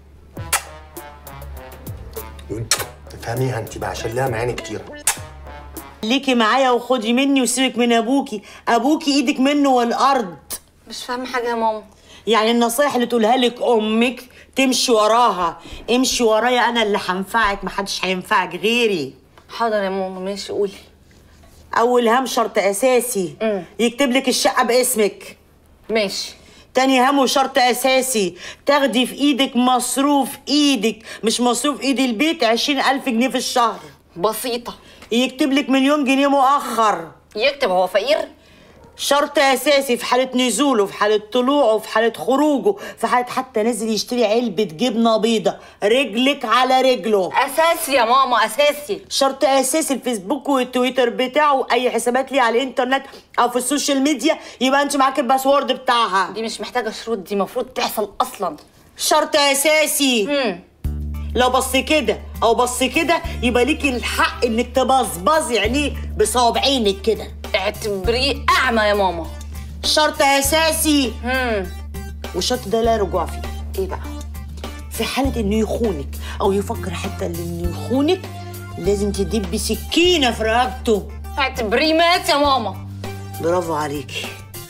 تفهميها انت بقى عشان لها معاني كتيره. ليكي معايا وخدي مني وسيبك من ابوكي. ابوكي ايدك منه والارض. مش فاهمه حاجه يا ماما. يعني النصايح اللي تقولها لك امك تمشي وراها. امشي ورايا انا اللي هنفعك، محدش هينفعك غيري. حاضر يا ماما ماشي قولي. اول هام شرط اساسي يكتب لك الشقه باسمك. ماشي. تاني هام وشرط اساسي تاخدي في ايدك مصروف ايدك، مش مصروف ايد البيت، 20,000 جنيه في الشهر. بسيطه. يكتب لك 1,000,000 جنيه مؤخر. يكتب هو فقير؟ شرط اساسي في حاله نزوله، في حاله طلوعه، في حاله خروجه، في حاله حتى نزل يشتري علبه جبنه بيضه رجلك على رجله. اساسي يا ماما اساسي. شرط اساسي الفيسبوك والتويتر بتاعه، اي حسابات ليه على الانترنت او في السوشيال ميديا يبقى انت معاك الباسورد بتاعها. دي مش محتاجه شروط، دي المفروض تحصل اصلا. شرط اساسي. لو بص كده او بص كده يبقى ليكي الحق انك تبصبصي عينيه بصوابعينك كده. اعتبريه اعمى يا ماما. شرط اساسي. والشرط ده لا رجوع فيه. ايه بقى؟ في حاله انه يخونك او يفكر حتى انه يخونك لازم تدبي سكينه في رقبته. اعتبريه مات يا ماما. برافو عليكي.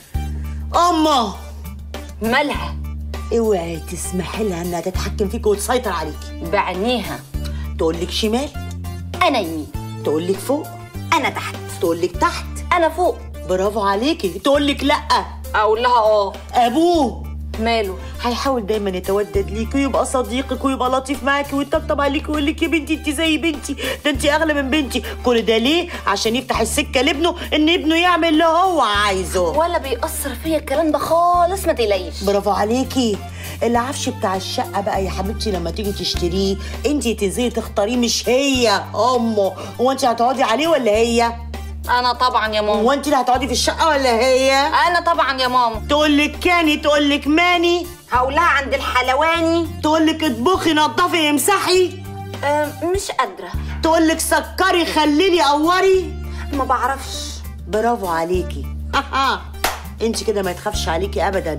اما مالها؟ اوعي تسمحي لها انها تتحكم فيك وتسيطر عليكي. بعينيها. تقول لك شمال انا يمين. تقول لك فوق انا تحت. تقول لك تحت انا فوق. برافو عليكي. تقول لك لا اقول لها ابوه ماله؟ هيحاول دايما يتودد ليكي ويبقى صديقك ويبقى لطيف معاكي ويطبطب عليكي ويقول لك يا بنتي انت زي بنتي، ده انت اغلى من بنتي. كل ده ليه؟ عشان يفتح السكه لابنه ان ابنه يعمل اللي هو عايزه. ولا بيأثر فيا الكلام ده خالص، ما تقلقيش. برافو عليكي. العفش بتاع الشقه بقى يا حبيبتي لما تيجي تشتريه انت تنزلي تختاريه مش هي امه. هو انت هتقعدي عليه ولا هي؟ انا طبعا يا ماما. هو انت اللي هتقعدي في الشقه ولا هي؟ انا طبعا يا ماما. تقول لك كاني، تقول لك ماني، هقولها عند الحلواني. تقول لك اطبخي نضفي امسحي، مش قادره. تقول لك سكري خليلي قوري، ما بعرفش. برافو عليكي. انت كده ما يتخافش عليكي ابدا.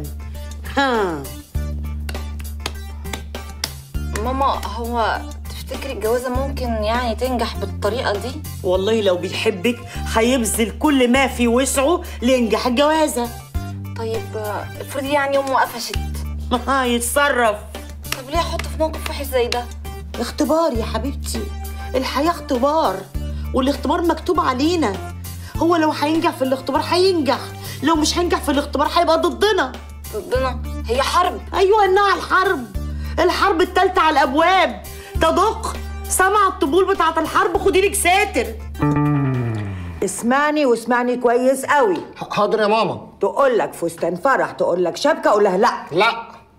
ماما هو تفتكري الجوازه ممكن يعني تنجح بالطريقه دي؟ والله لو بيحبك هيبذل كل ما في وسعه لينجح الجوازه. طيب افرضي يعني امه قفشت. يتصرف. طب ليه احطه في موقف وحش زي ده؟ اختبار يا حبيبتي، الحياه اختبار والاختبار مكتوب علينا. هو لو هينجح في الاختبار هينجح، لو مش هينجح في الاختبار هيبقى ضدنا. ضدنا؟ هي حرب. ايوه انها الحرب، الحرب التالتة على الابواب. تدق سمع الطبول بتاعت الحرب. خدي لك ساتر. اسمعني واسمعني كويس قوي. حاضر يا ماما. تقول لك فستان فرح، تقول لك شبكه، اقول لها لا. لا.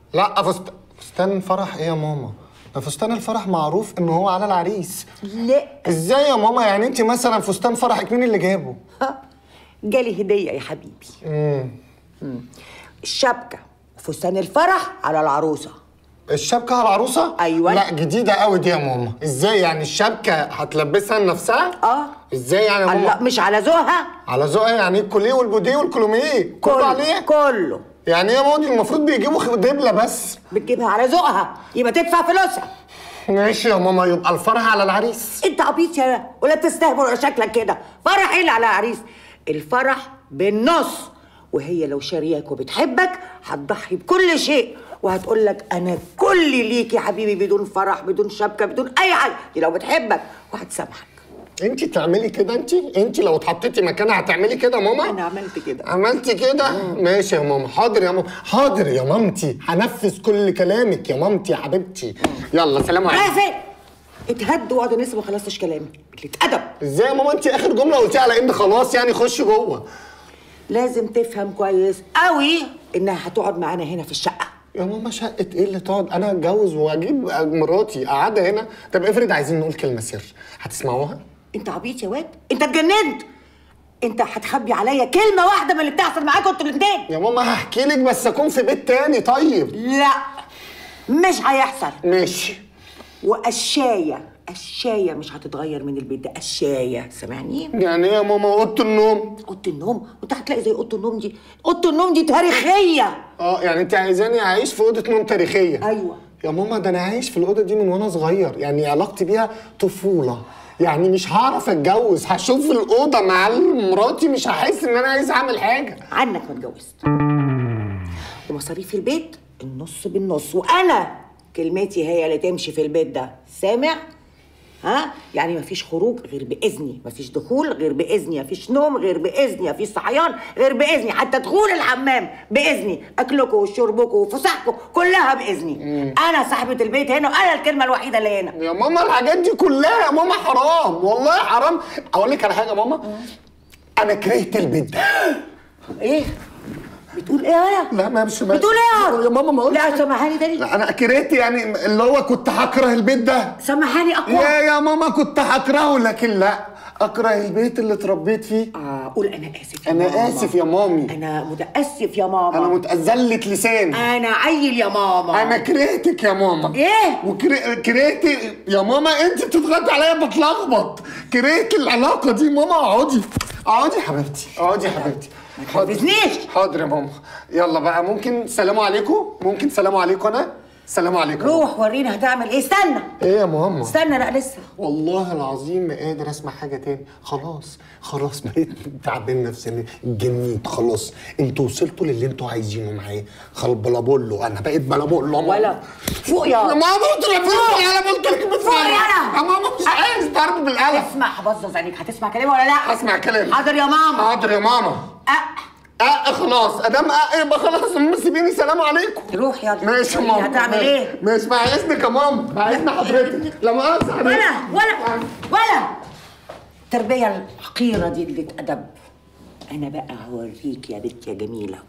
لا فستان الفرح ايه يا ماما؟ ده فستان الفرح معروف ان هو على العريس. لا ازاي يا ماما؟ يعني انت مثلا فستان فرحك مين اللي جابه؟ جالي هديه يا حبيبي. الشبكه وفستان الفرح على العروسه. الشبكه على العروسه؟ ايوه. لا جديده قوي دي يا ماما. ازاي يعني الشبكه هتلبسها لنفسها؟ ازاي يعني يا ماما؟ لا مش على ذوقها. على ذوقها يعني الكوليه والبوديه والكولوميه كله عليه؟ كله. يعني ايه يا ماما؟ دي المفروض بيجيبوا دبله بس. بتجيبها على ذوقها يبقى تدفع فلوسها. ماشي يا ماما، يبقى الفرح على العريس. انت عبيط يا ولا تستهبل ولا شكلك كده؟ فرح ايه اللي على العريس؟ الفرح بالنص، وهي لو شارياك وبتحبك هتضحي بكل شيء وهتقول لك انا كل ليك يا حبيبي بدون فرح بدون شبكه بدون اي حاجه، دي لو بتحبك وهتسامحك. انت تعملي كده؟ انت لو اتحطيتي مكانها هتعملي كده يا ماما؟ انا عملت كده. عملتي كده؟ ماشي يا ماما. حاضر يا ماما، حاضر يا مامتي، هنفذ كل كلامك يا مامتي يا حبيبتي. يلا سلام عليكم. رافق اتهد واقعد لسه ما خلصتش كلامي. اتأدب. ازاي يا ماما؟ انت اخر جمله قلتيها على ان خلاص يعني خش جوه. لازم تفهم كويس قوي انها هتقعد معانا هنا في الشقه. يا ماما شقه ايه اللي تقعد؟ انا اتجوز واجيب مراتي قاعده هنا. طب افرض عايزين نقول كلمه سر، هتسمعوها؟ انت عبيط يا واد، انت اتجننت. انت هتخبي عليا كلمه واحده من اللي بتحصل معاكوا انتوا الاثنين. يا ماما هحكي لك بس اكون في بيت تاني. طيب لا مش هيحصل. ماشي. الشايه مش هتتغير من البيت ده. الشايه سامعني؟ يعني ايه يا ماما؟ اوضه النوم؟ اوضه النوم؟ وانت هتلاقي زي اوضه النوم دي؟ اوضه النوم دي تاريخيه. يعني انت عايزاني اعيش في اوضه نوم تاريخيه؟ ايوه يا ماما، ده انا عايش في الاوضه دي من وانا صغير، يعني علاقتي بيها طفوله، يعني مش هعرف اتجوز. هشوف الاوضه مع مراتي مش هحس ان انا عايز اعمل حاجه. عنك ما اتجوزت. ومصاريف البيت النص بالنص، وانا كلمتي هي اللي تمشي في البيت ده، سامع؟ ها؟ يعني مفيش خروج غير باذني، مفيش دخول غير باذني، مفيش نوم غير باذني، مفيش صحيان غير باذني، حتى دخول الحمام باذني، اكلكم وشربكم وفسحكم كلها باذني. انا صاحبه البيت هنا وانا الكلمه الوحيده اللي هنا. يا ماما الحاجات دي كلها يا ماما حرام، والله حرام. اقول لك على حاجه يا ماما، انا كرهت البيت ده. ايه؟ بتقول ايه يا؟ لا ما مش بتقول ايه يا ماما؟ ما قلتش. لا سامحاني تاني. لا انا كرهت، يعني اللي هو كنت هكره البيت ده. سامحاني اقوى. يا ماما كنت هكرهه، لكن لا اكره البيت اللي اتربيت فيه. قول انا اسف يا انا ماما. اسف يا مامي. انا متاسف يا ماما. انا متأزلة لسان. انا عيل يا ماما. انا كرهتك يا ماما. ايه؟ كرهت يا ماما. انت بتضغطي عليا بتلخبط. كرهت العلاقه دي ماما. اقعدي يا حبيبتي، اقعدي يا حبيبتي. ما تحبسنيش. حاضر يا ماما. يلا بقى، ممكن سلام عليكم؟ ممكن سلام عليكم؟ انا سلام عليكم. روح ورينا هتعمل ايه. استنى. ايه يا ماما؟ استنى لا لسه. والله العظيم ما قادر اسمع حاجه تاني. خلاص بقيت تعبان نفسيا، اتجننت خلاص. انتوا وصلتوا للي انتوا عايزينه معايا. بلابولو، انا بقيت بلابولو. ولا فوق يا ماما انا قلت لك فوق يا ماما مش عايز ضرب بالقلم. اسمع هبظظ عليك. هتسمع كلامي ولا لا؟ اسمع كلامي. حاضر يا ماما. حاضر يا ماما. خلاص ادام يبقى خلاص سيبيني. سلام عليكم. روح يلا. ماشي يا ماما. هتعمل ايه؟ ماشي مع اذنك يا ماما. مع اذن حضرتك. لا مؤاخذة حضرتك. ولا التربيه الحقيره دي اللي اتأدب. انا بقى هوريك يا بنت يا جميله.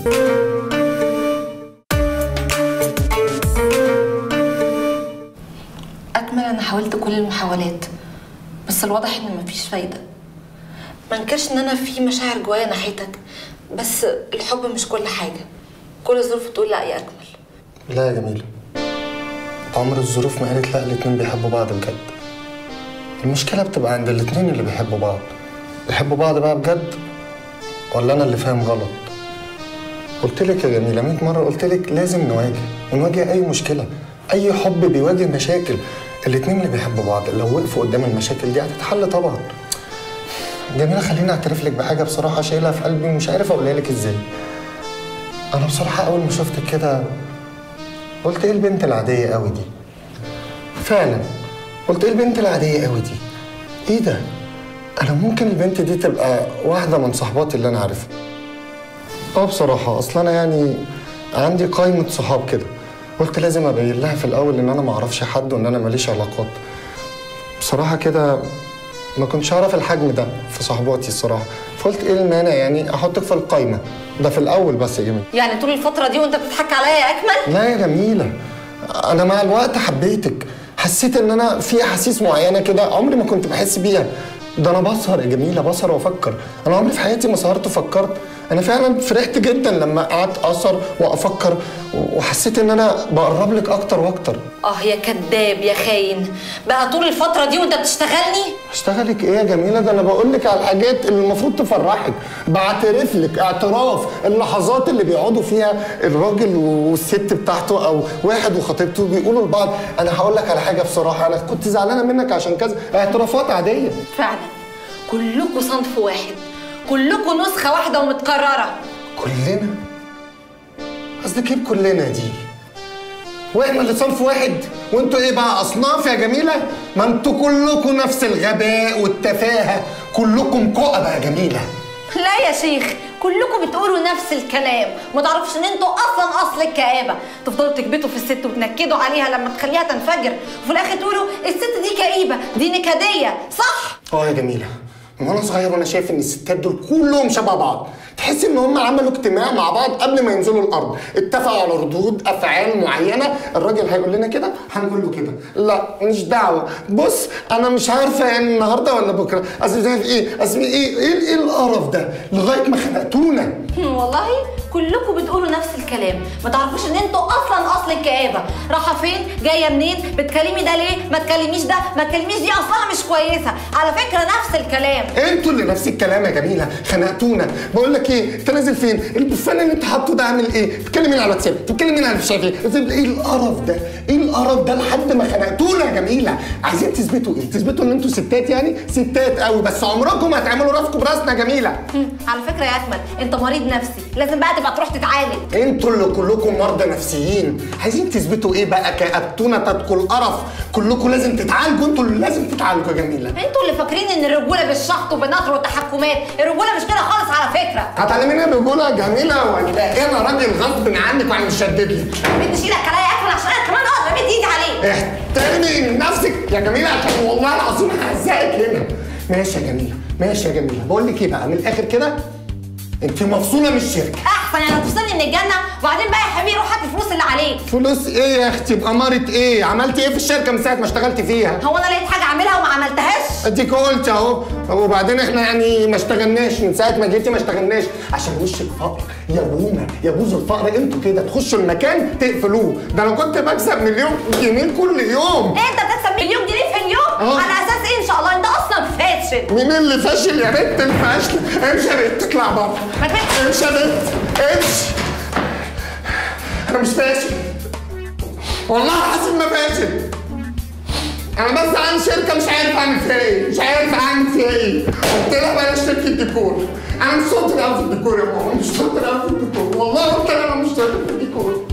أكمل، أنا حاولت كل المحاولات بس الواضح إن مفيش فايدة. ما انكرش إن أنا في مشاعر جوايا ناحيتك، بس الحب مش كل حاجة. كل الظروف تقول لا يا أكمل. لا يا جميلة، عمر الظروف ما قالت لا. الاتنين بيحبوا بعض بجد. المشكلة بتبقى عند الاتنين اللي بيحبوا بعض. بيحبوا بعض بقى بجد ولا أنا اللي فاهم غلط؟ قلت لك يا جميلة 100 مرة، قلت لك لازم نواجه أي مشكلة. أي حب بيواجه مشاكل. الاتنين اللي بيحبوا بعض لو وقفوا قدام المشاكل دي هتتحل طبعا. جميلة خليني أعترف لك بحاجة بصراحة شايلها في قلبي ومش عارف أقولها لك إزاي. أنا بصراحة أول ما شفتك كده قلت إيه البنت العادية قوي دي؟ فعلا قلت إيه البنت العادية قوي دي؟ إيه ده؟ أنا ممكن البنت دي تبقى واحدة من صحباتي اللي أنا عارفها. بصراحة أصل أنا يعني عندي قائمة صحاب كده. قلت لازم أبين لها في الأول إن أنا معرفش حد وإن أنا ماليش علاقات. بصراحة كده ما كنتش اعرف الحجم ده في صحباتي الصراحه، فقلت ايه المانع يعني احطك في القايمه ده في الاول بس يا جميله. يعني طول الفتره دي وانت بتضحك عليا يا اكمل؟ لا يا جميله، انا مع الوقت حبيتك، حسيت ان انا في احاسيس معينه كده عمري ما كنت بحس بيها. ده انا بسهر يا جميله، بسهر وافكر. انا عمري في حياتي ما سهرت وفكرت. انا فعلا فرحت جدا لما قعدت اسهر وافكر وحسيت ان انا بقرب لك اكتر واكتر. يا كداب يا خاين، بقى طول الفتره دي وانت بتشتغلني؟ اشتغلك ايه يا جميله؟ ده انا بقول لك على الحاجات اللي المفروض تفرحك، بعترف لك اعتراف اللحظات اللي بيقعدوا فيها الراجل والست بتاعته او واحد وخطيبته بيقولوا لبعض انا هقول لك على حاجه بصراحه انا كنت زعلانه منك عشان كذا، اعترافات عاديه. فعلا كلكوا صنف واحد، كلكوا نسخه واحده ومتكرره. كلنا؟ قصدك ايه بكلنا دي؟ واحنا اللي صنف واحد وانتوا ايه بقى اصناف يا جميله؟ ما انتوا كلكم نفس الغباء والتفاهه، كلكم كؤبه يا جميله. لا يا شيخ، كلكم بتقولوا نفس الكلام، ما تعرفوش ان انتوا اصلا اصل الكآبه، تفضلوا تكبتوا في الست وتنكدوا عليها لما تخليها تنفجر، وفي الاخر تقولوا الست دي كئيبه، دي نكديه، صح؟ يا جميله، وانا صغير وانا شايف ان الستات دول كلهم شبه بعض، تحس ان هم عملوا اجتماع مع بعض قبل ما ينزلوا الارض، اتفقوا على ردود افعال معينه، الراجل هيقول لنا كده هنقول له كده، لا مش دعوه، بص انا مش عارفه يعني النهارده ولا بكره، اصل شايف ايه؟ اصل ايه القرف ده؟ لغايه ما خنقتونا. والله كلكم بتقولوا نفس الكلام، ما تعرفوش ان انتوا اصلا اصل الكآبه، رايحه فين؟ جايه منين؟ بتكلمي ده ليه؟ ما تكلميش ده، ما تكلميش دي، اصلها مش كويسه، على فكره نفس الكلام. انتوا اللي نفس الكلام يا جميله، خنقتونا. بقول لك ايه، انت نازل فين؟ البرفان اللي انت حاطه ده عامل ايه؟ بتتكلم مين على الواتساب؟ بتتكلم مين على مش عارف ايه القرف ده؟ ايه القرف ده لحد ما خنقتونا يا جميله؟ عايزين تثبتوا ايه؟ تثبتوا ان انتوا ستات يعني؟ ستات قوي، بس عمركم هتعملوا راسكم براسنا يا جميله. على فكره يا اكمل انت مريض نفسي، لازم بقى تبقى تروح تتعالج. انتوا اللي كلكم مرضى نفسيين، عايزين تثبتوا ايه بقى؟ كأبتونه تدخل القرف، كلكم لازم تتعالجوا، انتوا اللي لازم تتعالجوا يا جميله. انتوا اللي فاكرين ان الرجوله بالشخط وبالنطر والتحكمات، الرجوله مش كده خالص على فكره. هتعلميني الرجوله يا جميله ولا انا راجل غصب عنك وعن مشدد لك؟ بدي اشيلك عليا اكمل عشان انا كمان اقدر امد ايدي عليك. احترمي من نفسك يا جميله عشان والله العظيم ههزقك هنا. ماشي يا جميله، ماشي يا جميله، بقول لك ايه بقى من الاخر كده، انت مفصوله من الشركه. احسن يعني هتفصلني من الجنه، وبعدين بقى يا حبيبي روح هات الفلوس اللي عليك. فلوس ايه يا اختي؟ بأمارة ايه؟ عملت ايه في الشركه من ساعه ما اشتغلت فيها؟ هو انا لقيت حاجه اعملها وما عملتهاش؟ اديك قلت اهو، وبعدين احنا يعني ما اشتغلناش من ساعه ما جيتي، ما اشتغلناش عشان وشك فقر يا بونا يا بوز الفقر. انتوا كده تخشوا المكان تقفلوه، ده انا كنت بكسب مليون جنيه كل يوم. انت بتكسب مليون جنيه في اليوم؟ على اساس ايه ان شاء الله؟ انت اصلا فاشل. مين اللي فاشل يا بنت؟ الفاشله امشي يا بنت، اطلع بره، امشي يا بنت امشي. انا مش فاشل والله، حاسس اني فاشل. انا بس عندي شركه مش عارف اعمل فيها ايه، مش عارف اعمل فيها ايه. قلت لها بلاش شركه ديكور، انا مش شاطر قوي في الديكور يا ماما، مش شاطر قوي في الديكور والله، قلت لها انا مش شاطر في الديكور.